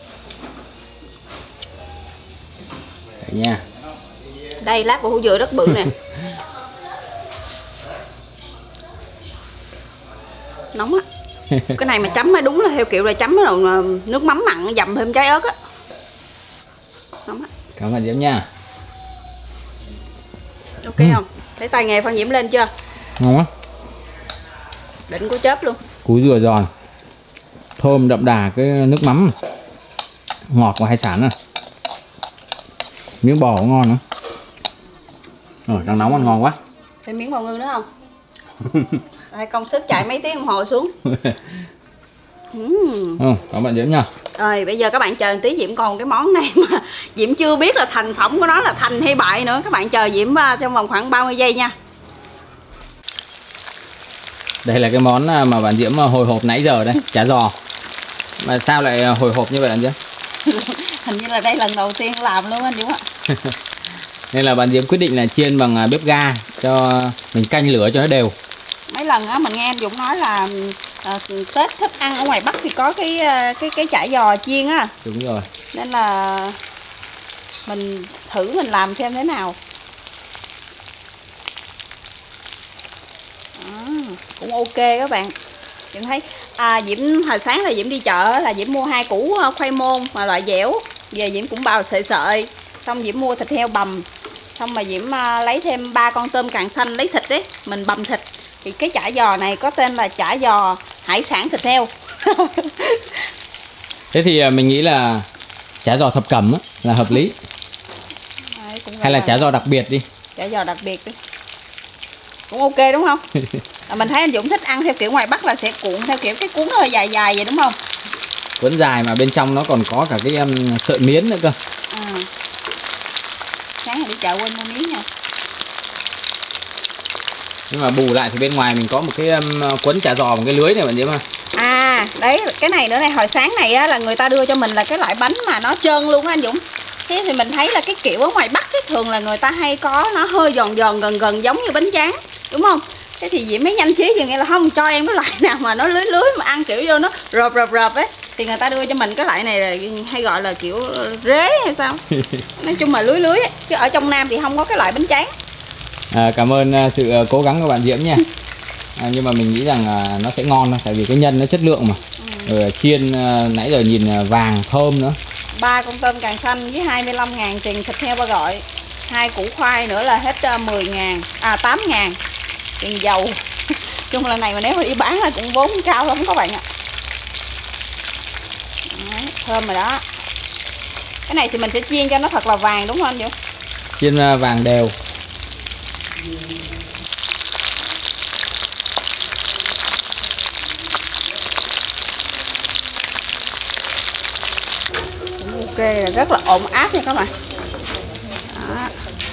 Đấy nha. Đây lát củ hủ dừa rất bự nè. Nóng á. Cái này mà chấm mới đúng là theo kiểu là chấm nước mắm mặn dầm thêm trái ớt á. Nóng á. Cảm ơn Diễm nha. Ok không? Thấy tay nghề Phan Diễm lên chưa? Ngon quá. Đỉnh của chớp luôn. Củ dừa giòn, thơm đậm đà cái nước mắm, ngọt của hải sản nè. Miếng bò cũng ngon nữa. Đang nóng ăn ngon quá. Thêm miếng bào ngư nữa không? Đây, công sức chạy mấy tiếng đồng hồ xuống. Cảm ơn Diễm nha. Rồi bây giờ các bạn chờ một tí, Diễm còn cái món này mà Diễm chưa biết là thành phẩm của nó là thành hay bại nữa. Các bạn chờ Diễm trong vòng khoảng 30 giây nha. Đây là cái món mà bạn Diễm hồi hộp nãy giờ đây, chả giò. Mà sao lại hồi hộp như vậy anh Diễm? Hình như là đây lần đầu tiên làm luôn anh Diễm ạ. Nên là bạn Diễm quyết định là chiên bằng bếp ga cho mình canh lửa cho nó đều. Mấy lần á mình nghe anh Dũng nói là Tết thích ăn ở ngoài Bắc thì có cái chả giò chiên á. Đúng rồi. Nên là mình thử mình làm xem thế nào. Cũng ok các bạn. Diễm thấy Diễm hồi sáng là Diễm đi chợ là Diễm mua 2 củ khoai môn mà loại dẻo, về Diễm cũng bào sợi sợi, xong Diễm mua thịt heo bằm, xong mà Diễm lấy thêm 3 con tôm càng xanh lấy thịt đấy, mình bằm thịt. Thì cái chả giò này có tên là chả giò hải sản thịt heo. Thế thì mình nghĩ là chả giò thập cẩm là hợp lý. Đấy, hay là chả giò đặc biệt đi. Chả giò đặc biệt đi. Cũng ok đúng không? Mình thấy anh Dũng thích ăn theo kiểu ngoài Bắc là sẽ cuộn theo kiểu cái cuốn hơi dài dài vậy đúng không? Cuốn dài mà bên trong nó còn có cả cái sợi miến nữa cơ. Sáng rồi đi chợ quên mua miếng nha. Nhưng mà bù lại thì bên ngoài mình có một cái cuốn chả giò, một cái lưới này bạn Diễm à. Đấy, cái này nữa này, hồi sáng này á, là người ta đưa cho mình là cái loại bánh mà nó trơn luôn á anh Dũng. Thế thì mình thấy là cái kiểu ở ngoài Bắc ấy, thường là người ta hay có nó hơi giòn giòn gần gần giống như bánh tráng, đúng không? Thế thì Diễm mới nhanh trí, nghĩa là không cho em cái loại nào mà nó lưới lưới mà ăn kiểu vô nó rợp ấy, thì người ta đưa cho mình cái loại này là hay gọi là kiểu rế hay sao. Nói chung là lưới lưới ấy. Chứ ở trong Nam thì không có cái loại bánh tráng. Cảm ơn sự cố gắng của bạn Diễm nha. Nhưng mà mình nghĩ rằng nó sẽ ngon thôi, tại vì cái nhân nó chất lượng mà. Rồi chiên nãy giờ nhìn vàng thơm nữa. 3 con tôm càng xanh với 25.000 tiền thịt heo ba gọi, 2 củ khoai nữa là hết 10.000, 8.000 tiền dầu. Chung là này mà nếu mà đi bán là cũng vốn cao lắm các bạn ạ. Đấy, thơm rồi đó. Cái này thì mình sẽ chiên cho nó thật là vàng đúng không anh Dũng? Chiên vàng đều. Ok, rất là ổn áp nha các bạn. Đó.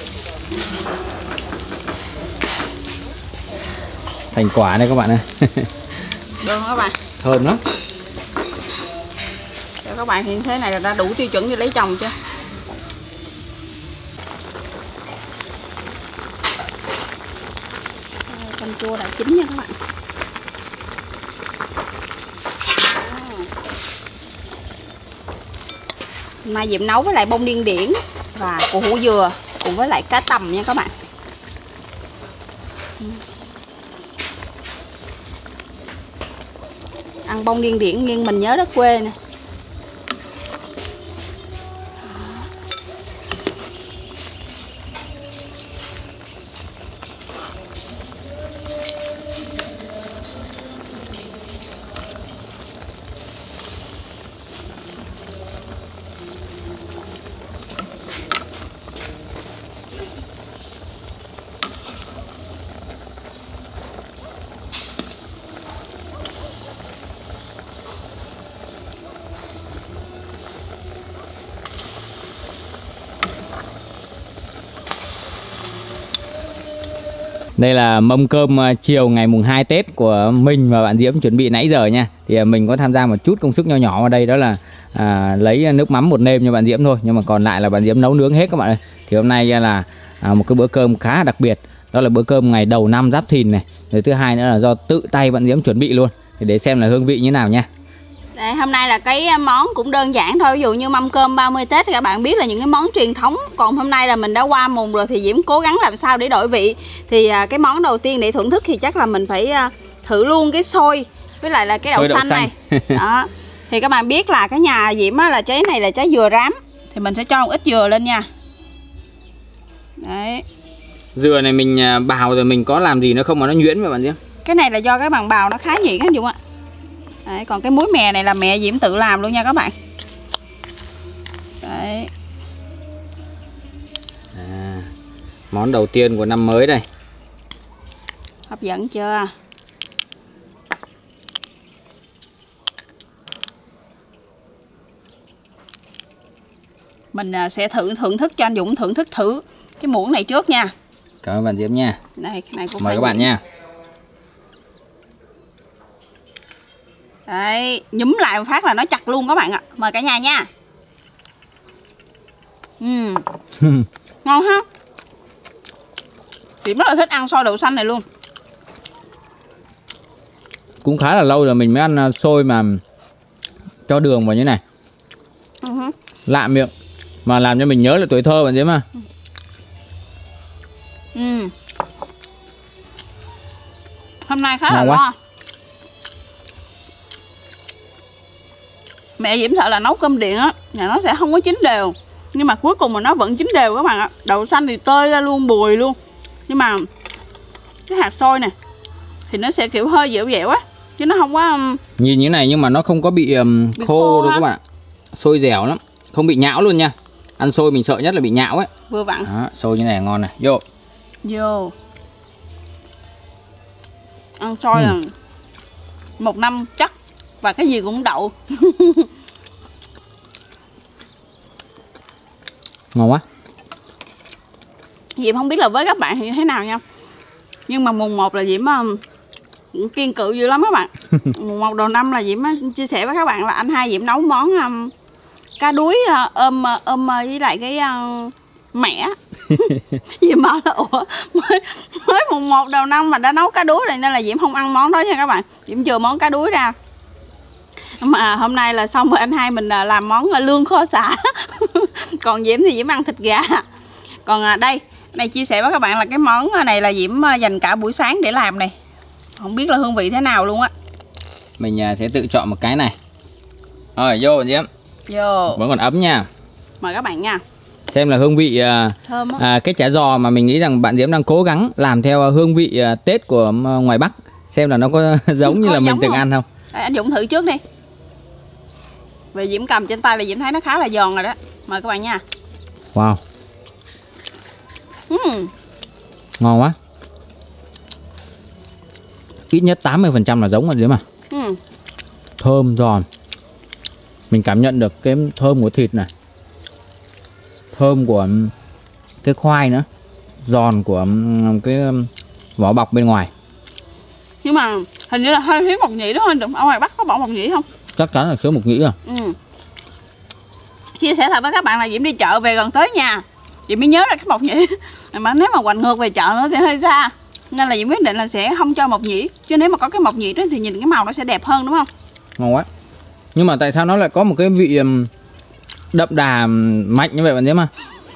Thành quả đây các bạn ơi. Được các bạn. Thơm lắm. Rất các bạn, thì thế này là đã đủ tiêu chuẩn để lấy chồng chưa? Canh chua đã chín nha các bạn. Mai Diễm nấu với lại bông điên điển và củ hủ dừa cùng với lại cá tầm nha các bạn. Ăn bông điên điển nhưng mình nhớ đất quê nè. Đây là mâm cơm chiều ngày mùng 2 Tết của mình và bạn Diễm chuẩn bị nãy giờ nha. Thì mình có tham gia một chút công sức nho nhỏ vào đây, đó là lấy nước mắm bột nêm cho bạn Diễm thôi. Nhưng mà còn lại là bạn Diễm nấu nướng hết các bạn ơi. Thì hôm nay là một cái bữa cơm khá đặc biệt. Đó là bữa cơm ngày đầu năm Giáp Thìn này. Rồi thứ hai nữa là do tự tay bạn Diễm chuẩn bị luôn. Thì để xem là hương vị như nào nha. Đây, hôm nay là cái món cũng đơn giản thôi. Ví dụ như mâm cơm 30 Tết thì các bạn biết là những cái món truyền thống. Còn hôm nay là mình đã qua mùng rồi thì Diễm cố gắng làm sao để đổi vị. Thì cái món đầu tiên để thưởng thức thì chắc là mình phải thử luôn cái xôi với lại là cái đậu xanh này. Đó. Thì các bạn biết là cái nhà Diễm là trái này là trái dừa rám. Thì mình sẽ cho một ít dừa lên nha. Đấy. Dừa này mình bào rồi mình có làm gì nữa không mà nó nhuyễn vậy bạn Diễm? Cái này là do cái bằng bào nó khá nhuyễn anh Dũng ạ. Đấy, còn cái muối mè này là mẹ Diễm tự làm luôn nha các bạn. Đấy. Món đầu tiên của năm mới đây. Hấp dẫn chưa? Mình sẽ thưởng thức cho anh Dũng thưởng thức thử cái muỗng này trước nha. Cảm ơn bạn Diễm nha. Đây, cái này cũng mời các bạn nha. Đấy, nhúm lại một phát là nó chặt luôn các bạn ạ. Mời cả nhà nha. Ngon ha. Chị rất là thích ăn xôi đậu xanh này luôn. Cũng khá là lâu rồi mình mới ăn xôi mà cho đường vào như này. Lạ miệng mà làm cho mình nhớ là tuổi thơ bạn Diễm à. Hôm nay khá là ngon. Mẹ Diễm sợ là nấu cơm điện á là nó sẽ không có chín đều, nhưng mà cuối cùng mà nó vẫn chín đều các bạn ạ. Đậu xanh thì tơi ra luôn, bùi luôn, nhưng mà cái hạt xôi này thì nó sẽ kiểu hơi dẻo dẻo á, chứ nó không có nhìn như này nhưng mà nó không có bị khô đâu các bạn. Xôi dẻo lắm, không bị nhão luôn nha. Ăn xôi mình sợ nhất là bị nhão ấy. Vừa vặn. Đó, xôi như này ngon này. Vô ăn xôi là một năm chắc và cái gì cũng đậu. Ngon quá. Diễm không biết là với các bạn thì như thế nào nha, nhưng mà mùng 1 là Diễm kiêng cự dữ lắm các bạn. Mùng 1 đầu năm là Diễm chia sẻ với các bạn là anh hai Diễm nấu món cá đuối ôm với lại cái mẻ. Diễm bảo là ủa mới mùng 1 đầu năm mà đã nấu cá đuối rồi, nên là Diễm không ăn món đó nha các bạn. Diễm chừa món cá đuối ra. Mà hôm nay là xong rồi anh hai mình làm món lương kho xả. Còn Diễm thì Diễm ăn thịt gà. Còn đây chia sẻ với các bạn là cái món này là Diễm dành cả buổi sáng để làm này. Không biết là hương vị thế nào luôn á. Mình sẽ tự chọn một cái này. Rồi vô Diễm. Vô. Vẫn còn ấm nha. Mời các bạn nha. Xem là hương vị thơm cái chả giò mà mình nghĩ rằng bạn Diễm đang cố gắng làm theo hương vị Tết của ngoài Bắc. Xem là nó có giống như là mình từng ăn không. Đây, anh Dũng thử trước đi. Về Diễm cầm trên tay là Diễm thấy nó khá là giòn rồi đó. Mời các bạn nha. Wow. Ngon quá. Ít nhất 80% là giống rồi Diễm à. Thơm giòn. Mình cảm nhận được cái thơm của thịt này, thơm của cái khoai nữa, giòn của cái vỏ bọc bên ngoài. Nhưng mà hình như là hơi thiếu mộc nhĩ đúng không? Ở ngoài Bắc có bỏ mộc nhĩ không? Chắc chắn là thiếu mộc nhĩ rồi. Chia sẻ thật với các bạn là Diễm đi chợ về gần tới nhà Diễm mới nhớ ra cái mộc nhĩ. Mà nếu mà hoành ngược về chợ nó sẽ hơi xa, nên là Diễm quyết định là sẽ không cho mộc nhĩ. Chứ nếu mà có cái mộc nhĩ đó thì nhìn cái màu nó sẽ đẹp hơn, đúng không? Ngon quá. Nhưng mà tại sao nó lại có một cái vị đậm đà mạnh như vậy bạn Diễm à?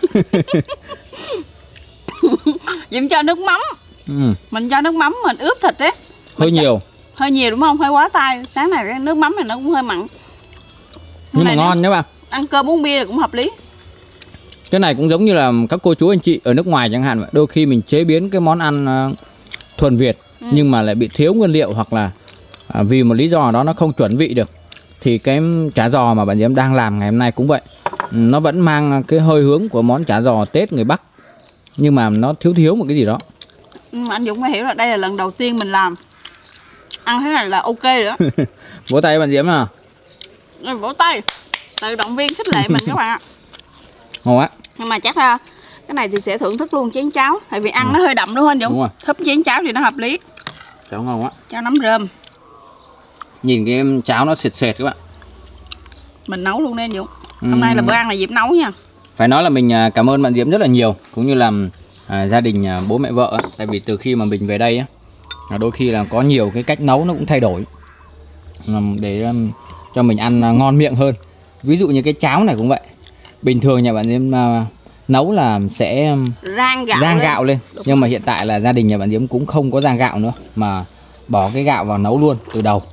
Diễm cho nước mắm. Mình cho nước mắm mình ướp thịt ấy. Hơi nhiều. Hơi nhiều đúng không? Hơi quá tay. Sáng này cái nước mắm này nó cũng hơi mặn. Nhưng mà ngon nhá bạn. Ăn cơm uống bia là cũng hợp lý. Cái này cũng giống như là các cô chú anh chị ở nước ngoài chẳng hạn. Đôi khi mình chế biến cái món ăn thuần Việt nhưng mà lại bị thiếu nguyên liệu, hoặc là vì một lý do đó nó không chuẩn vị được. Thì cái chả giò mà bạn Diễm đang làm ngày hôm nay cũng vậy. Nó vẫn mang cái hơi hướng của món chả giò Tết người Bắc, nhưng mà nó thiếu một cái gì đó. Anh Dũng phải hiểu là đây là lần đầu tiên mình làm. Ăn thế này là ok rồi đó. Vỗ tay bạn Diễm à. Vỗ tay. Tự động viên khích lệ mình các bạn ạ. Ngon quá. Nhưng mà chắc cái này thì sẽ thưởng thức luôn chén cháo. Tại vì ăn nó hơi đậm đúng không anh Dũng? Đúng rồi. Húp chén cháo thì nó hợp lý. Cháo ngon quá. Cháo nấm rơm. Nhìn cái cháo nó sệt sệt các bạn. Mình nấu luôn đây anh Dũng. Hôm nay là bữa ăn là Diễm nấu nha. Phải nói là mình cảm ơn bạn Diễm rất là nhiều, cũng như là gia đình bố mẹ vợ. Tại vì từ khi mà mình về đây á, đôi khi là có nhiều cái cách nấu nó cũng thay đổi để cho mình ăn ngon miệng hơn. Ví dụ như cái cháo này cũng vậy. Bình thường nhà bạn Diễm nấu là sẽ rang gạo lên. Nhưng mà hiện tại là gia đình nhà bạn Diễm cũng không có rang gạo nữa, mà bỏ cái gạo vào nấu luôn từ đầu.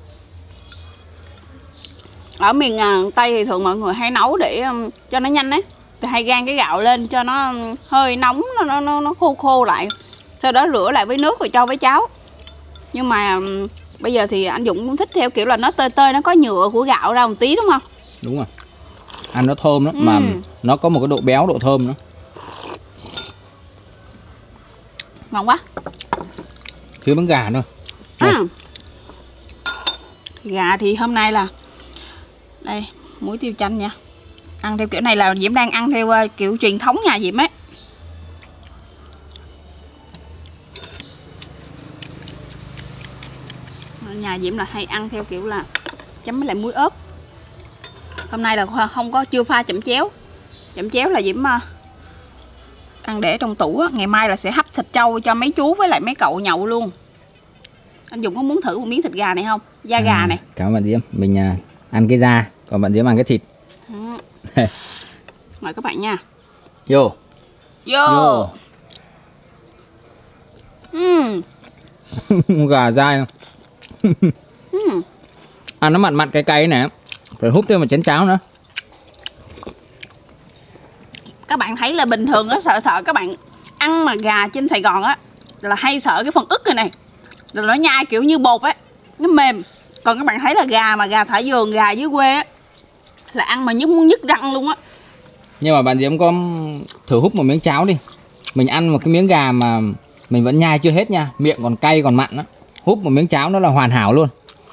Ở miền Tây thì thường mọi người hay nấu để cho nó nhanh đấy. Thì hay rang cái gạo lên cho nó hơi nóng, nó khô lại. Sau đó rửa lại với nước rồi cho với cháo. Nhưng mà bây giờ thì anh Dũng cũng thích theo kiểu là nó tơi, nó có nhựa của gạo ra một tí đúng không? Đúng rồi. Ăn nó thơm lắm, mà nó có một cái độ béo, độ thơm nữa. Ngon quá. Thiếu miếng gà thôi. Gà thì hôm nay là đây, muối tiêu chanh nha. Ăn theo kiểu này là Diễm đang ăn theo kiểu truyền thống nhà Diễm ấy. Nhà Diễm là hay ăn theo kiểu là chấm với lại muối ớt. Hôm nay là chưa pha chẩm chéo. Chẩm chéo là Diễm ăn để trong tủ á. Ngày mai là sẽ hấp thịt trâu cho mấy chú với lại mấy cậu nhậu luôn. Anh Dũng có muốn thử một miếng thịt gà này không? Da gà này. Cảm ơn bạn Diễm. Mình ăn cái da, còn bạn Diễm ăn cái thịt. Mời các bạn nha. Vô. Gà dai. Ăn nó mặn cay cay nè. Rồi húp thêm một chén cháo nữa. Các bạn thấy là bình thường á, sợ các bạn ăn mà gà trên Sài Gòn á là hay sợ cái phần ức này rồi nó nhai kiểu như bột á, nó mềm. Còn các bạn thấy là gà thả vườn, gà dưới quê á là ăn mà muốn nhức răng luôn á. Nhưng mà bạn Diễm có thử húp một miếng cháo đi. Mình ăn một cái miếng gà mà mình vẫn nhai chưa hết nha, miệng còn cay còn mặn á. Húp một miếng cháo nó là hoàn hảo luôn.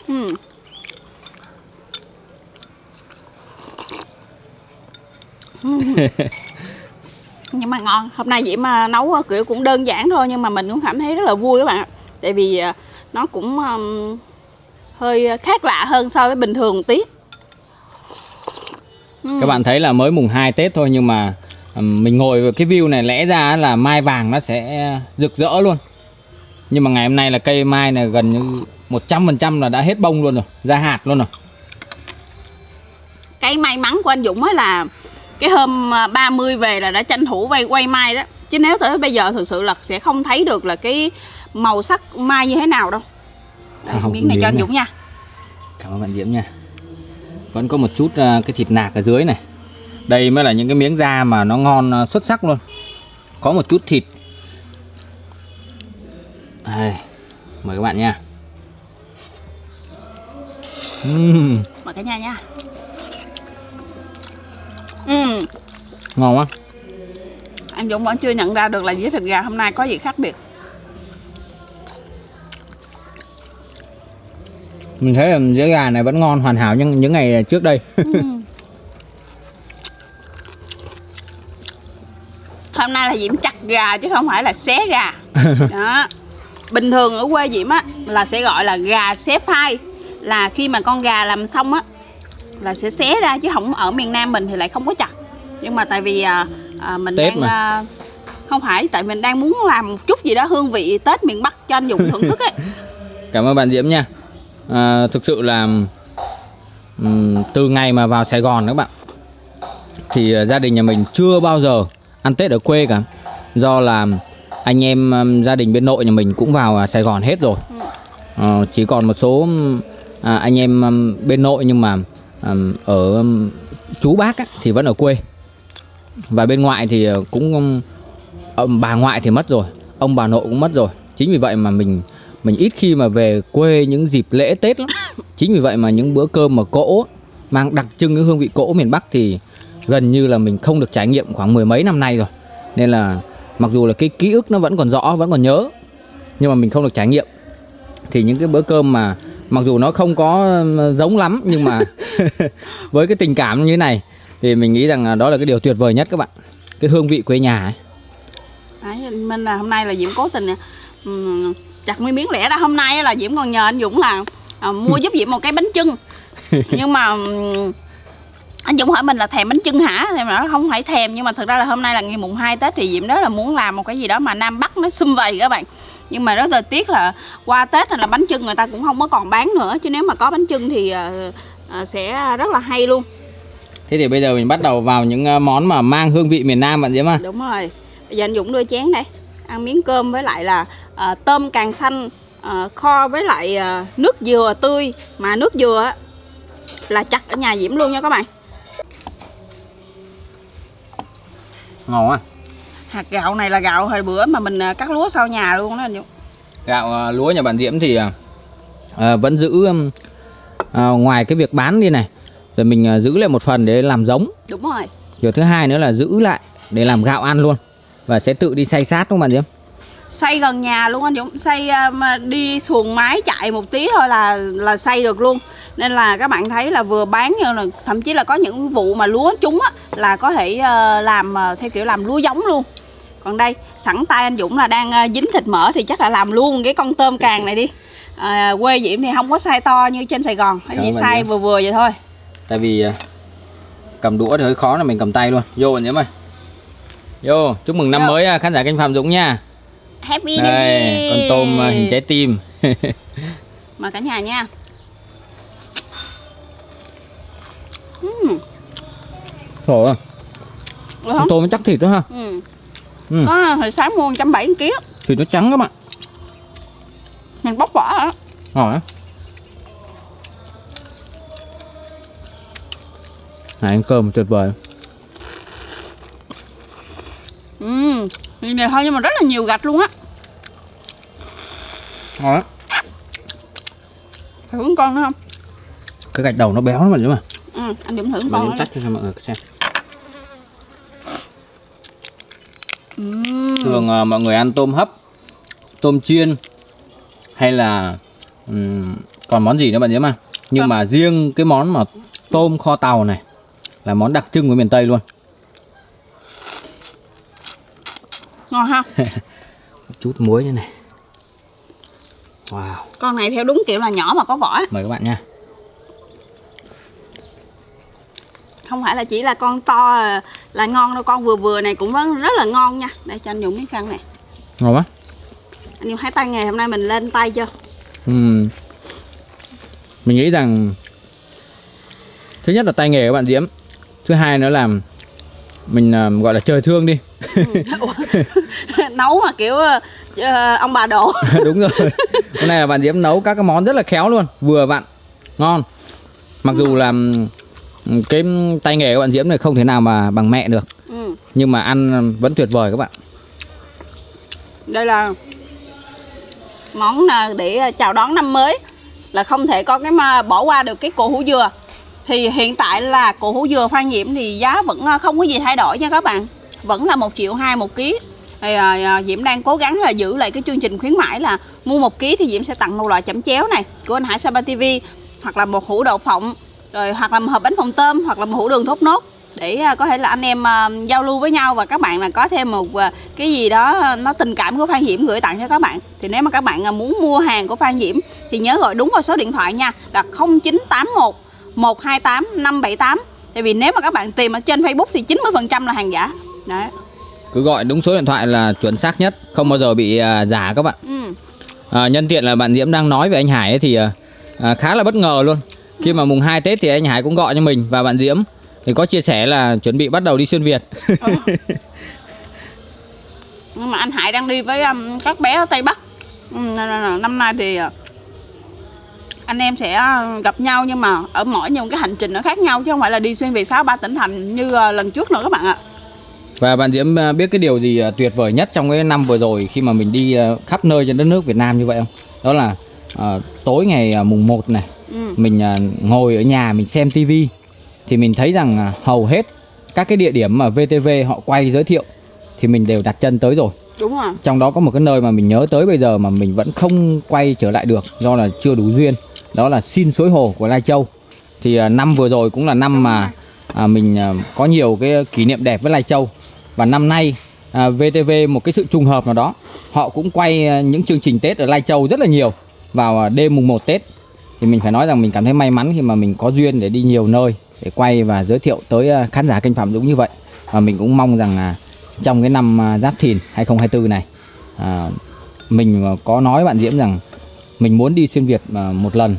Nhưng mà ngon. Hôm nay Diễm nấu kiểu cũng đơn giản thôi, nhưng mà mình cũng cảm thấy rất là vui các bạn ạ. Tại vì nó cũng hơi khác lạ hơn so với bình thường một tí. Các bạn thấy là mới mùng 2 Tết thôi, nhưng mà mình ngồi vào cái view này lẽ ra là mai vàng nó sẽ rực rỡ luôn. Nhưng mà ngày hôm nay là cây mai này gần như 100% là đã hết bông luôn rồi, ra hạt luôn rồi. Cái may mắn của anh Dũng ấy là cái hôm 30 về là đã tranh thủ quay mai đó. Chứ nếu tới bây giờ thực sự là sẽ không thấy được là cái màu sắc mai như thế nào đâu. Đây, miếng này cho anh Dũng nha. Cảm ơn bạn Diễm nha. Vẫn có một chút cái thịt nạc ở dưới này. Đây mới là những cái miếng da mà nó ngon xuất sắc luôn. Có một chút thịt. Đây, mời các bạn nha. Mời cả nhà nha. Ngon quá. Anh Dũng vẫn chưa nhận ra được là với thịt gà hôm nay có gì khác biệt. Mình thấy là dĩa gà này vẫn ngon hoàn hảo như những ngày trước đây. Hôm nay là Diễm chặt gà chứ không phải là xé gà. Đó. Bình thường ở quê Diễm á là sẽ gọi là gà xé phai. Là khi mà con gà làm xong á là sẽ xé ra, chứ không ở miền Nam mình thì lại không có chặt. Nhưng mà tại vì mình Tết đang không phải, tại mình đang muốn làm một chút gì đó hương vị Tết miền Bắc cho anh Dũng thưởng thức ấy. Cảm ơn bạn Diễm nha. Thực sự là từ ngày mà vào Sài Gòn các bạn, thì gia đình nhà mình chưa bao giờ ăn Tết ở quê cả. Do là anh em gia đình bên nội nhà mình cũng vào Sài Gòn hết rồi. Chỉ còn một số anh em bên nội, nhưng mà ở chú bác thì vẫn ở quê. Và bên ngoại thì cũng bà ngoại thì mất rồi, ông bà nội cũng mất rồi. Chính vì vậy mà mình ít khi mà về quê những dịp lễ Tết lắm. Chính vì vậy mà những bữa cơm mà cỗ mang đặc trưng cái hương vị cỗ miền Bắc thì gần như là mình không được trải nghiệm khoảng 10 mấy năm nay rồi. Nên là mặc dù là cái ký ức nó vẫn còn rõ, vẫn còn nhớ, nhưng mà mình không được trải nghiệm. Thì những cái bữa cơm mà mặc dù nó không có giống lắm, nhưng mà với cái tình cảm như thế này thì mình nghĩ rằng đó là cái điều tuyệt vời nhất các bạn. Cái hương vị quê nhà ấy. Đấy, mình là hôm nay là Diễm cố tình chặt mấy miếng lẻ ra. Hôm nay là Diễm còn nhờ anh Dũng là mua giúp Diễm một cái bánh chưng. Nhưng mà anh Dũng hỏi mình là thèm bánh chưng hả? Thì mình nói không phải thèm, nhưng mà thực ra là hôm nay là ngày mùng 2 Tết thì Diễm rất là muốn làm một cái gì đó mà Nam Bắc nó sum vầy các bạn. Nhưng mà rất là tiếc là qua Tết là bánh chưng người ta cũng không có còn bán nữa, chứ nếu mà có bánh chưng thì sẽ rất là hay luôn. Thế thì bây giờ mình bắt đầu vào những món mà mang hương vị miền Nam bạn Diễm à? Đúng rồi. Bây giờ anh Dũng đưa chén đây. Ăn miếng cơm với lại là tôm càng xanh kho với lại nước dừa tươi. Mà nước dừa là chặt ở nhà Diễm luôn nha các bạn. Ngon quá. Hạt gạo này là gạo hồi bữa mà mình cắt lúa sau nhà luôn đó anh Dũng. Gạo lúa nhà bạn Diễm thì vẫn giữ ngoài cái việc bán đi này, rồi mình giữ lại một phần để làm giống. Đúng rồi. Điều thứ hai nữa là giữ lại để làm gạo ăn luôn. Và sẽ tự đi xay sát đúng không bạn Diễm? Xay gần nhà luôn anh Dũng. Xay mà đi xuồng máy chạy một tí thôi là xay được luôn. Nên là các bạn thấy là vừa bán như là thậm chí là có những vụ mà lúa trúng á, là có thể làm theo kiểu làm lúa giống luôn. Còn đây sẵn tay anh Dũng là đang dính thịt mỡ thì chắc là làm luôn cái con tôm càng này đi. Quê Diễm thì không có xay to như trên Sài Gòn, chỉ xay vừa vừa vậy thôi. Tại vì cầm đũa thì hơi khó, là mình cầm tay luôn. Vô bạn Diễm ơi. Vô, chúc mừng năm mới khán giả kênh Phạm Dũng nha. Happy Đây, Day. con tôm hình trái tim. Mời cả nhà nha. Khổ con tôm nó chắc thịt đó ha. Có hồi sáng mua 170 kg. Thịt nó trắng các bạn. Mình bóc vỏ hả? Ngon á. Ăn cơm tuyệt vời. Như này thôi nhưng mà rất là nhiều gạch luôn á. Ngon á. Thử con nữa không? Cái gạch đầu nó béo lắm mà Diễm à. Anh Dũng thử con nữa. Tách cho mọi người xem. Thường mọi người ăn tôm hấp, tôm chiên hay là còn món gì nữa bạn Diễm à? Nhưng mà riêng cái món mà tôm kho tàu này là món đặc trưng của miền Tây luôn. Ngon ha. Một chút muối như này. Wow. Con này theo đúng kiểu là nhỏ mà có vỏ. Mời các bạn nha. Không phải là chỉ là con to là ngon đâu, con vừa vừa này cũng rất là ngon nha. Đây cho anh dùng miếng khăn này. Ngon quá. Anh dùng 2 tay nghề hôm nay mình lên tay chưa? Mình nghĩ rằng thứ nhất là tay nghề các bạn Diễm. Thứ hai nữa là mình gọi là trời thương đi. Nấu mà kiểu ông bà độ. Đúng rồi. Hôm nay là bạn Diễm nấu các cái món rất là khéo luôn, vừa vặn, ngon. Mặc dù là cái tay nghề của bạn Diễm này không thể nào mà bằng mẹ được, nhưng mà ăn vẫn tuyệt vời các bạn. Đây là món để chào đón năm mới, là không thể có cái mà bỏ qua được cái cổ hủ dừa. Thì hiện tại là cổ hủ dừa Phan Diễm thì giá vẫn không có gì thay đổi nha các bạn, vẫn là 1,2 triệu một ký. Thì Diễm đang cố gắng là giữ lại cái chương trình khuyến mãi là mua 1 ký thì Diễm sẽ tặng một loại chẩm chéo này của anh Hải Sapa TV, hoặc là một hũ đậu phộng, rồi hoặc là một hộp bánh phồng tôm, hoặc là một hũ đường thốt nốt, để có thể là anh em giao lưu với nhau, và các bạn là có thêm một cái gì đó nó tình cảm của Phan Diễm gửi tặng cho các bạn. Thì nếu mà các bạn muốn mua hàng của Phan Diễm thì nhớ gọi đúng vào số điện thoại nha, là 0981 128 578. Tại vì nếu mà các bạn tìm ở trên Facebook thì 90% là hàng giả. Đấy. Cứ gọi đúng số điện thoại là chuẩn xác nhất, không bao giờ bị giả các bạn. Nhân tiện là bạn Diễm đang nói về anh Hải ấy thì khá là bất ngờ luôn. Khi mà mùng 2 Tết thì anh Hải cũng gọi cho mình và bạn Diễm thì có chia sẻ là chuẩn bị bắt đầu đi xuyên Việt. Nhưng mà anh Hải đang đi với các bé ở Tây Bắc. Năm nay thì anh em sẽ gặp nhau, nhưng mà ở mỗi những cái hành trình nó khác nhau, chứ không phải là đi xuyên Việt 63 tỉnh thành như lần trước nữa các bạn ạ. Và bạn Diễm biết cái điều gì tuyệt vời nhất trong cái năm vừa rồi khi mà mình đi khắp nơi trên đất nước Việt Nam như vậy không? Đó là tối ngày mùng 1 này, mình ngồi ở nhà mình xem tivi thì mình thấy rằng hầu hết các cái địa điểm mà VTV họ quay giới thiệu thì mình đều đặt chân tới rồi. Đúng rồi. Trong đó có một cái nơi mà mình nhớ tới bây giờ mà mình vẫn không quay trở lại được do là chưa đủ duyên. Đó là Xin Suối Hồ của Lai Châu. Thì năm vừa rồi cũng là năm mà mình có nhiều cái kỷ niệm đẹp với Lai Châu. Và năm nay VTV một cái sự trùng hợp nào đó, họ cũng quay những chương trình Tết ở Lai Châu rất là nhiều vào đêm mùng 1 Tết. Thì mình phải nói rằng mình cảm thấy may mắn khi mà mình có duyên để đi nhiều nơi để quay và giới thiệu tới khán giả kênh Phạm Dũng như vậy. Và mình cũng mong rằng trong cái năm Giáp Thìn 2024 này, mình có nói bạn Diễm rằng mình muốn đi xuyên Việt một lần,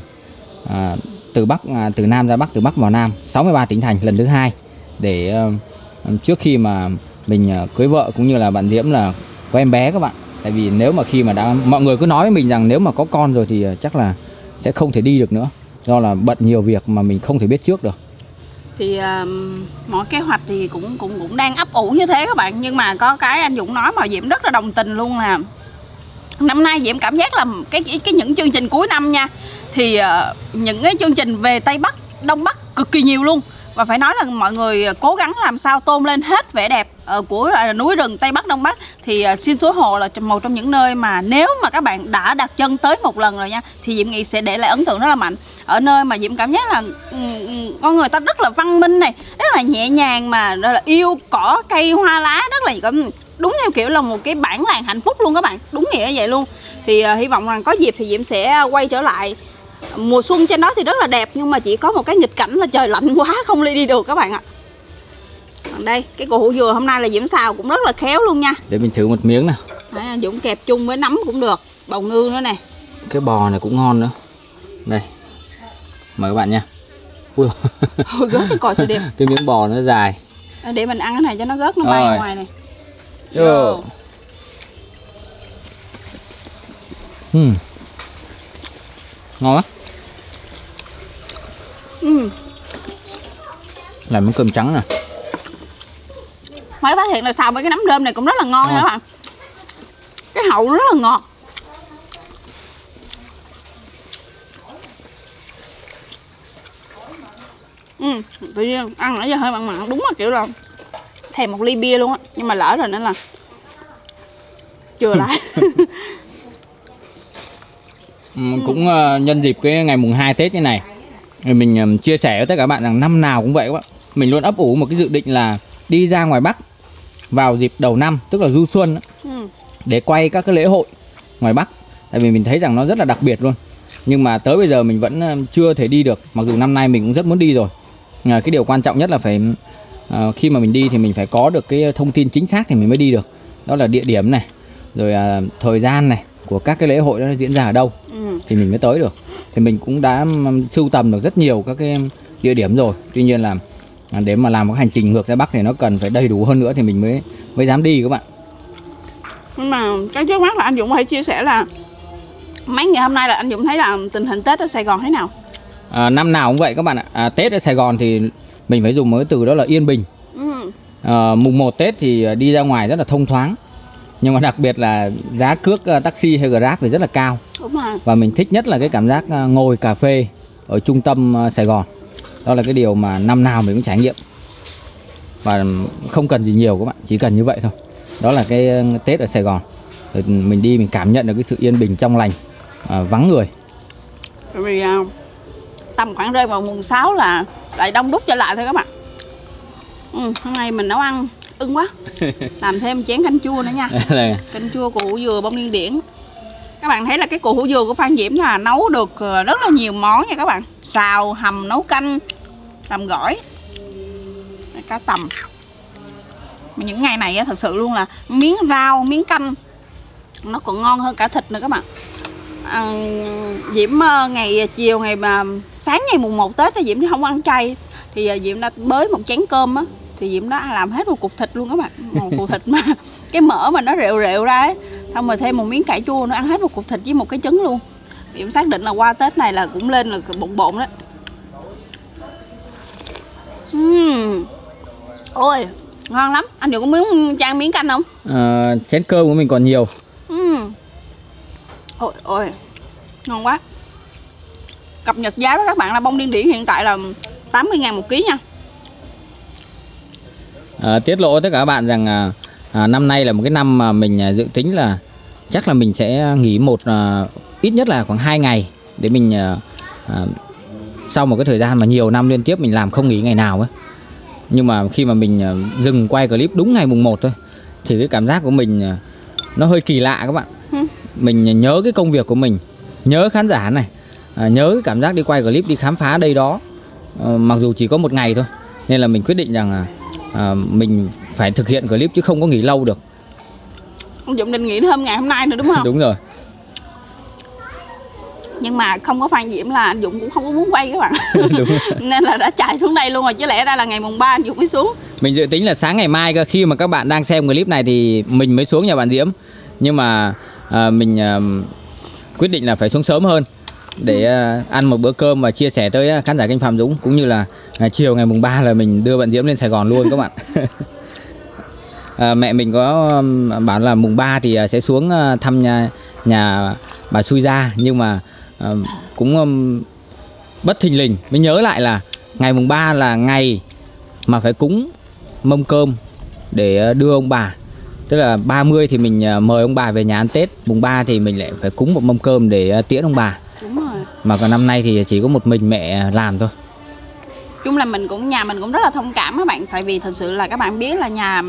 từ Nam ra Bắc, từ Bắc vào Nam, 63 tỉnh thành lần thứ 2, để trước khi mà mình cưới vợ cũng như là bạn Diễm là có em bé các bạn. Tại vì nếu mà khi mà mọi người cứ nói với mình rằng nếu mà có con rồi thì chắc là sẽ không thể đi được nữa, do là bận nhiều việc mà mình không thể biết trước được. Thì mọi kế hoạch thì cũng đang ấp ủ như thế các bạn. Nhưng mà có cái anh Dũng nói mà Diễm rất là đồng tình luôn là năm nay Diễm cảm giác là những chương trình cuối năm nha, thì những cái chương trình về Tây Bắc, Đông Bắc cực kỳ nhiều luôn. Và phải nói là mọi người cố gắng làm sao tôn lên hết vẻ đẹp của núi rừng Tây Bắc, Đông Bắc. Thì Xin Suối Hồ là một trong những nơi mà nếu mà các bạn đã đặt chân tới một lần rồi nha, thì Diễm nghĩ sẽ để lại ấn tượng rất là mạnh. Ở nơi mà Diễm cảm giác là con người ta rất là văn minh này, rất là nhẹ nhàng, mà rất là yêu cỏ cây hoa lá, rất là đúng theo kiểu là một cái bản làng hạnh phúc luôn các bạn, đúng nghĩa vậy luôn. Thì hy vọng rằng có dịp thì Diễm sẽ quay trở lại. Mùa xuân trên đó thì rất là đẹp, nhưng mà chỉ có một cái nghịch cảnh là trời lạnh quá không đi được các bạn ạ. Còn đây, cái củ hủ dừa hôm nay là Diễm xào cũng rất là khéo luôn nha. Để mình thử một miếng nào. Đấy, Dũng kẹp chung với nấm cũng được, bầu ngư nữa nè. Cái bò này cũng ngon nữa. Đây, mời các bạn nha. Ui, gớt cái còi xôi đẹp. cái miếng bò nó dài. Để mình ăn cái này cho nó gớt nó bay ra ngoài này. Ngon quá. Làm miếng cơm trắng nè. Mới phát hiện là xào với cái nấm rơm này cũng rất là ngon nha các bạn. Cái hậu rất là ngọt. Tự nhiên ăn nãy giờ hơi mặn mặn, đúng là kiểu là thèm một ly bia luôn á, nhưng mà lỡ rồi nên là chừa lại. Cũng nhân dịp cái ngày mùng 2 Tết như này, mình chia sẻ với tất cả các bạn rằng năm nào cũng vậy các bạn. Mình luôn ấp ủ một cái dự định là đi ra ngoài Bắc vào dịp đầu năm, tức là du xuân, để quay các cái lễ hội ngoài Bắc. Tại vì mình thấy rằng nó rất là đặc biệt luôn. Nhưng mà tới bây giờ mình vẫn chưa thể đi được, mặc dù năm nay mình cũng rất muốn đi rồi. Cái điều quan trọng nhất là phải khi mà mình đi thì mình phải có được cái thông tin chính xác thì mình mới đi được. Đó là địa điểm này, rồi thời gian này của các cái lễ hội đó diễn ra ở đâu thì mình mới tới được. Thì mình cũng đã sưu tầm được rất nhiều các cái địa điểm rồi. Tuy nhiên là để mà làm một hành trình ngược ra Bắc thì nó cần phải đầy đủ hơn nữa thì mình mới dám đi các bạn. Nhưng mà cái trước mắt là anh Dũng phải chia sẻ là mấy ngày hôm nay là anh Dũng thấy là tình hình Tết ở Sài Gòn thế nào? Năm nào cũng vậy các bạn ạ. Tết ở Sài Gòn thì mình phải dùng một cái từ đó là yên bình. Mùng 1 Tết thì đi ra ngoài rất là thông thoáng. Nhưng mà đặc biệt là giá cước taxi hay Grab thì rất là cao. Đúng rồi. Và mình thích nhất là cái cảm giác ngồi cà phê ở trung tâm Sài Gòn. Đó là cái điều mà năm nào mình cũng trải nghiệm. Và không cần gì nhiều các bạn, chỉ cần như vậy thôi. Đó là cái Tết ở Sài Gòn. Rồi mình đi mình cảm nhận được cái sự yên bình trong lành, vắng người. Bởi vì tầm khoảng rơi vào mùng 6 là lại đông đúc trở lại thôi các bạn. Hôm nay mình nấu ăn ưng quá. Làm thêm chén canh chua nữa nha. Canh chua của hủ dừa bông điên điển. Các bạn thấy là cái củ hủ dừa của Phan Diễm là nấu được rất là nhiều món nha các bạn. Xào, hầm, nấu canh, làm gỏi, cá tầm. Mà những ngày này thật sự luôn là miếng rau, miếng canh nó còn ngon hơn cả thịt nữa các bạn. Diễm ngày chiều ngày mà sáng ngày mùng 1 Tết thì Diễm thì không ăn chay, thì Diễm đã bới một chén cơm á, thì Diễm đã làm hết một cục thịt luôn các bạn. Một cục thịt mà cái mỡ mà nó rệu rệu ra ấy, xong rồi thêm một miếng cải chua, nó ăn hết một cục thịt với một cái trứng luôn. Diễm xác định là qua Tết này là cũng lên là bộn bộn đấy. Ôi ngon lắm. Anh Dũng có muốn chan miếng canh không? Chén cơm của mình còn nhiều. Ôi ôi ngon quá. Cập nhật giá với các bạn là bông điên điển hiện tại là 80.000 một ký nha. Tiết lộ tất cả các bạn rằng năm nay là một cái năm mà mình dự tính là chắc là mình sẽ nghỉ ít nhất là khoảng 2 ngày để mình sau một cái thời gian mà nhiều năm liên tiếp mình làm không nghỉ ngày nào ấy. Nhưng mà khi mà mình dừng quay clip đúng ngày mùng 1 thôi thì cái cảm giác của mình nó hơi kỳ lạ các bạn. Mình nhớ cái công việc của mình, nhớ khán giả này, nhớ cái cảm giác đi quay clip, đi khám phá đây đó, mặc dù chỉ có một ngày thôi. Nên là mình quyết định rằng mình phải thực hiện clip chứ không có nghỉ lâu được. Ông Dũng định nghỉ thêm ngày hôm nay nữa đúng không? Đúng rồi. Nhưng mà không có Phan Diễm là anh Dũng cũng không có muốn quay các bạn. Đúng rồi. Nên là đã chạy xuống đây luôn rồi, chứ lẽ ra là ngày mùng 3 anh Dũng mới xuống. Mình dự tính là sáng ngày mai cơ, khi mà các bạn đang xem clip này thì mình mới xuống nhà bạn Diễm. Nhưng mà mình quyết định là phải xuống sớm hơn để ăn một bữa cơm và chia sẻ tới khán giả kênh Phạm Dũng, cũng như là chiều ngày mùng 3 là mình đưa bạn Diễm lên Sài Gòn luôn các bạn. Mẹ mình có bảo là mùng 3 thì sẽ xuống thăm nhà bà Xui Gia, nhưng mà cũng bất thình lình mới nhớ lại là ngày mùng 3 là ngày mà phải cúng mâm cơm để đưa ông bà. Tức là 30 thì mình mời ông bà về nhà ăn Tết, mùng 3 thì mình lại phải cúng một mâm cơm để tiễn ông bà. Đúng rồi. Mà còn năm nay thì chỉ có một mình mẹ làm thôi. Chung là nhà mình cũng rất là thông cảm các bạn, tại vì thật sự là các bạn biết là nhà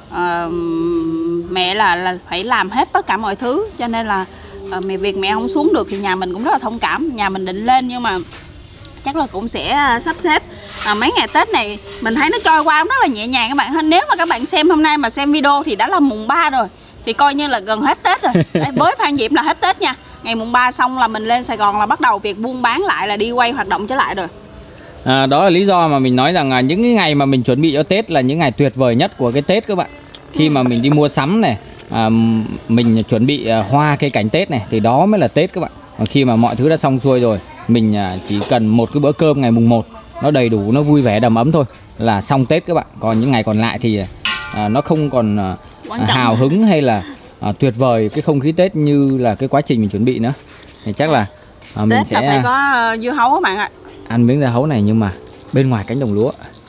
mẹ là phải làm hết tất cả mọi thứ, cho nên là việc mẹ không xuống được thì nhà mình cũng rất là thông cảm. Nhà mình định lên nhưng mà chắc là cũng sẽ sắp xếp. Mấy ngày Tết này mình thấy nó trôi qua rất là nhẹ nhàng các bạn. Nếu mà các bạn xem hôm nay mà xem video thì đã là mùng 3 rồi, thì coi như là gần hết Tết rồi. Đấy, với Phan Diễm là hết Tết nha. Ngày mùng 3 xong là mình lên Sài Gòn là bắt đầu việc buôn bán lại, là đi quay hoạt động trở lại rồi. Đó là lý do mà mình nói rằng những cái ngày mà mình chuẩn bị cho Tết là những ngày tuyệt vời nhất của cái Tết các bạn. Khi mà mình đi mua sắm này, mình chuẩn bị hoa cây cảnh Tết này, thì đó mới là Tết các bạn. Còn khi mà mọi thứ đã xong xuôi rồi, mình chỉ cần một cái bữa cơm ngày mùng 1 nó đầy đủ, nó vui vẻ đầm ấm thôi là xong Tết các bạn. Còn những ngày còn lại thì nó không còn hào hứng hay là tuyệt vời cái không khí Tết như là cái quá trình mình chuẩn bị nữa. Thì chắc là mình Tết sẽ là phải có dưa hấu các bạn ạ. ăn miếng dưa hấu này nhưng mà bên ngoài cánh đồng lúa.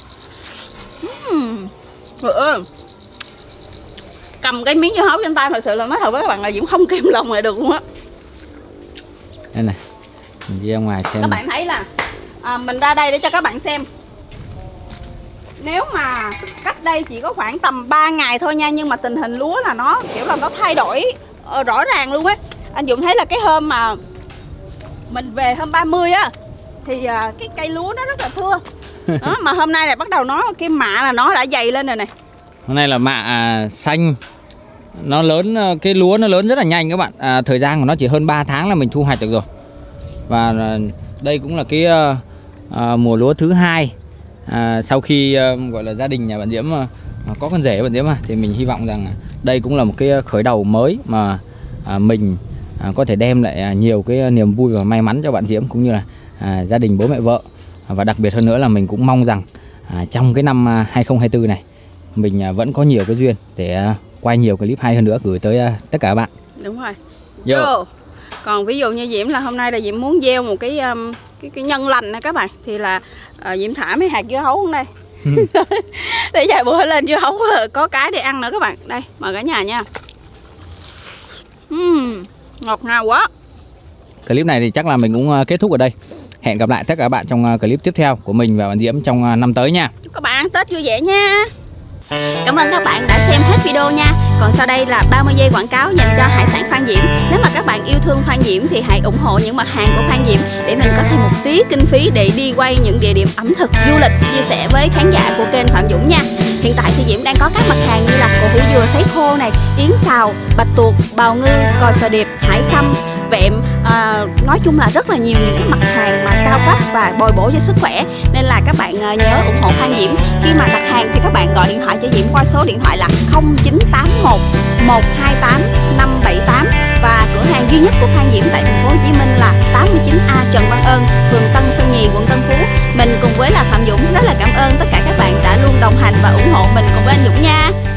Cầm cái miếng dưa hấu trên tay thật sự là nói thật với các bạn là Diễm không kìm lòng lại được luôn á. Đây này, mình đi ra ngoài xem. Các bạn thấy là mình ra đây để cho các bạn xem. Nếu mà cách đây chỉ có khoảng tầm 3 ngày thôi nha, nhưng mà tình hình lúa là nó kiểu là nó thay đổi rõ ràng luôn á. Anh Dũng thấy là cái hôm mà mình về hôm 30 á thì cái cây lúa nó rất là thưa. Đó, mà hôm nay là bắt đầu cái mạ là nó đã dày lên rồi này. Hôm nay là mạ xanh, nó lớn, cái lúa nó lớn rất là nhanh các bạn. Thời gian của nó chỉ hơn 3 tháng là mình thu hoạch được rồi. Và đây cũng là cái mùa lúa thứ 2 sau khi gọi là gia đình nhà bạn Diễm có con rể bạn Diễm thì mình hy vọng rằng đây cũng là một cái khởi đầu mới mà mình có thể đem lại nhiều cái niềm vui và may mắn cho bạn Diễm cũng như là gia đình bố mẹ vợ. Và đặc biệt hơn nữa là mình cũng mong rằng trong cái năm 2024 này mình vẫn có nhiều cái duyên để quay nhiều clip hay hơn nữa gửi tới tất cả các bạn. Đúng rồi. Vô. Còn ví dụ như Diễm là hôm nay là Diễm muốn gieo một cái nhân lành nè các bạn, thì là Diễm thả mấy hạt dưa hấu xuống đây. Để vài bữa lên dưa hấu có cái để ăn nữa các bạn. Đây, mời cả nhà nha. Ngọt ngào quá. Clip này thì chắc là mình cũng kết thúc ở đây. Hẹn gặp lại tất cả các bạn trong clip tiếp theo của mình và bạn Diễm trong năm tới nha. Chúc các bạn ăn Tết vui vẻ nha. Cảm ơn các bạn đã xem hết video nha. Còn sau đây là 30 giây quảng cáo dành cho hải sản Phan Diễm. Nếu mà các bạn yêu thương Phan Diễm thì hãy ủng hộ những mặt hàng của Phan Diễm để mình có thêm một tí kinh phí để đi quay những địa điểm ẩm thực, du lịch, chia sẻ với khán giả của kênh Phạm Dũng nha. Hiện tại thì Diễm đang có các mặt hàng như là cổ hủ dừa sấy khô này, yến xào, bạch tuộc, bào ngư, còi sò điệp, hải sâm, vẹm, nói chung là rất là nhiều những cái mặt hàng mà cao cấp và bồi bổ cho sức khỏe. Nên là các bạn nhớ ủng hộ Phan Diễm. Khi mà đặt hàng thì các bạn gọi điện thoại cho Diễm qua số điện thoại là 0981 128 578 và cửa hàng duy nhất của Phan Diễm tại thành phố Hồ Chí Minh là 89A Trần Văn Ơn, phường Tân Sơn Nhì, quận Tân Phú. Mình cùng với là Phạm Dũng rất là cảm ơn tất cả các bạn đã luôn đồng hành và ủng hộ mình cùng với anh Dũng nha.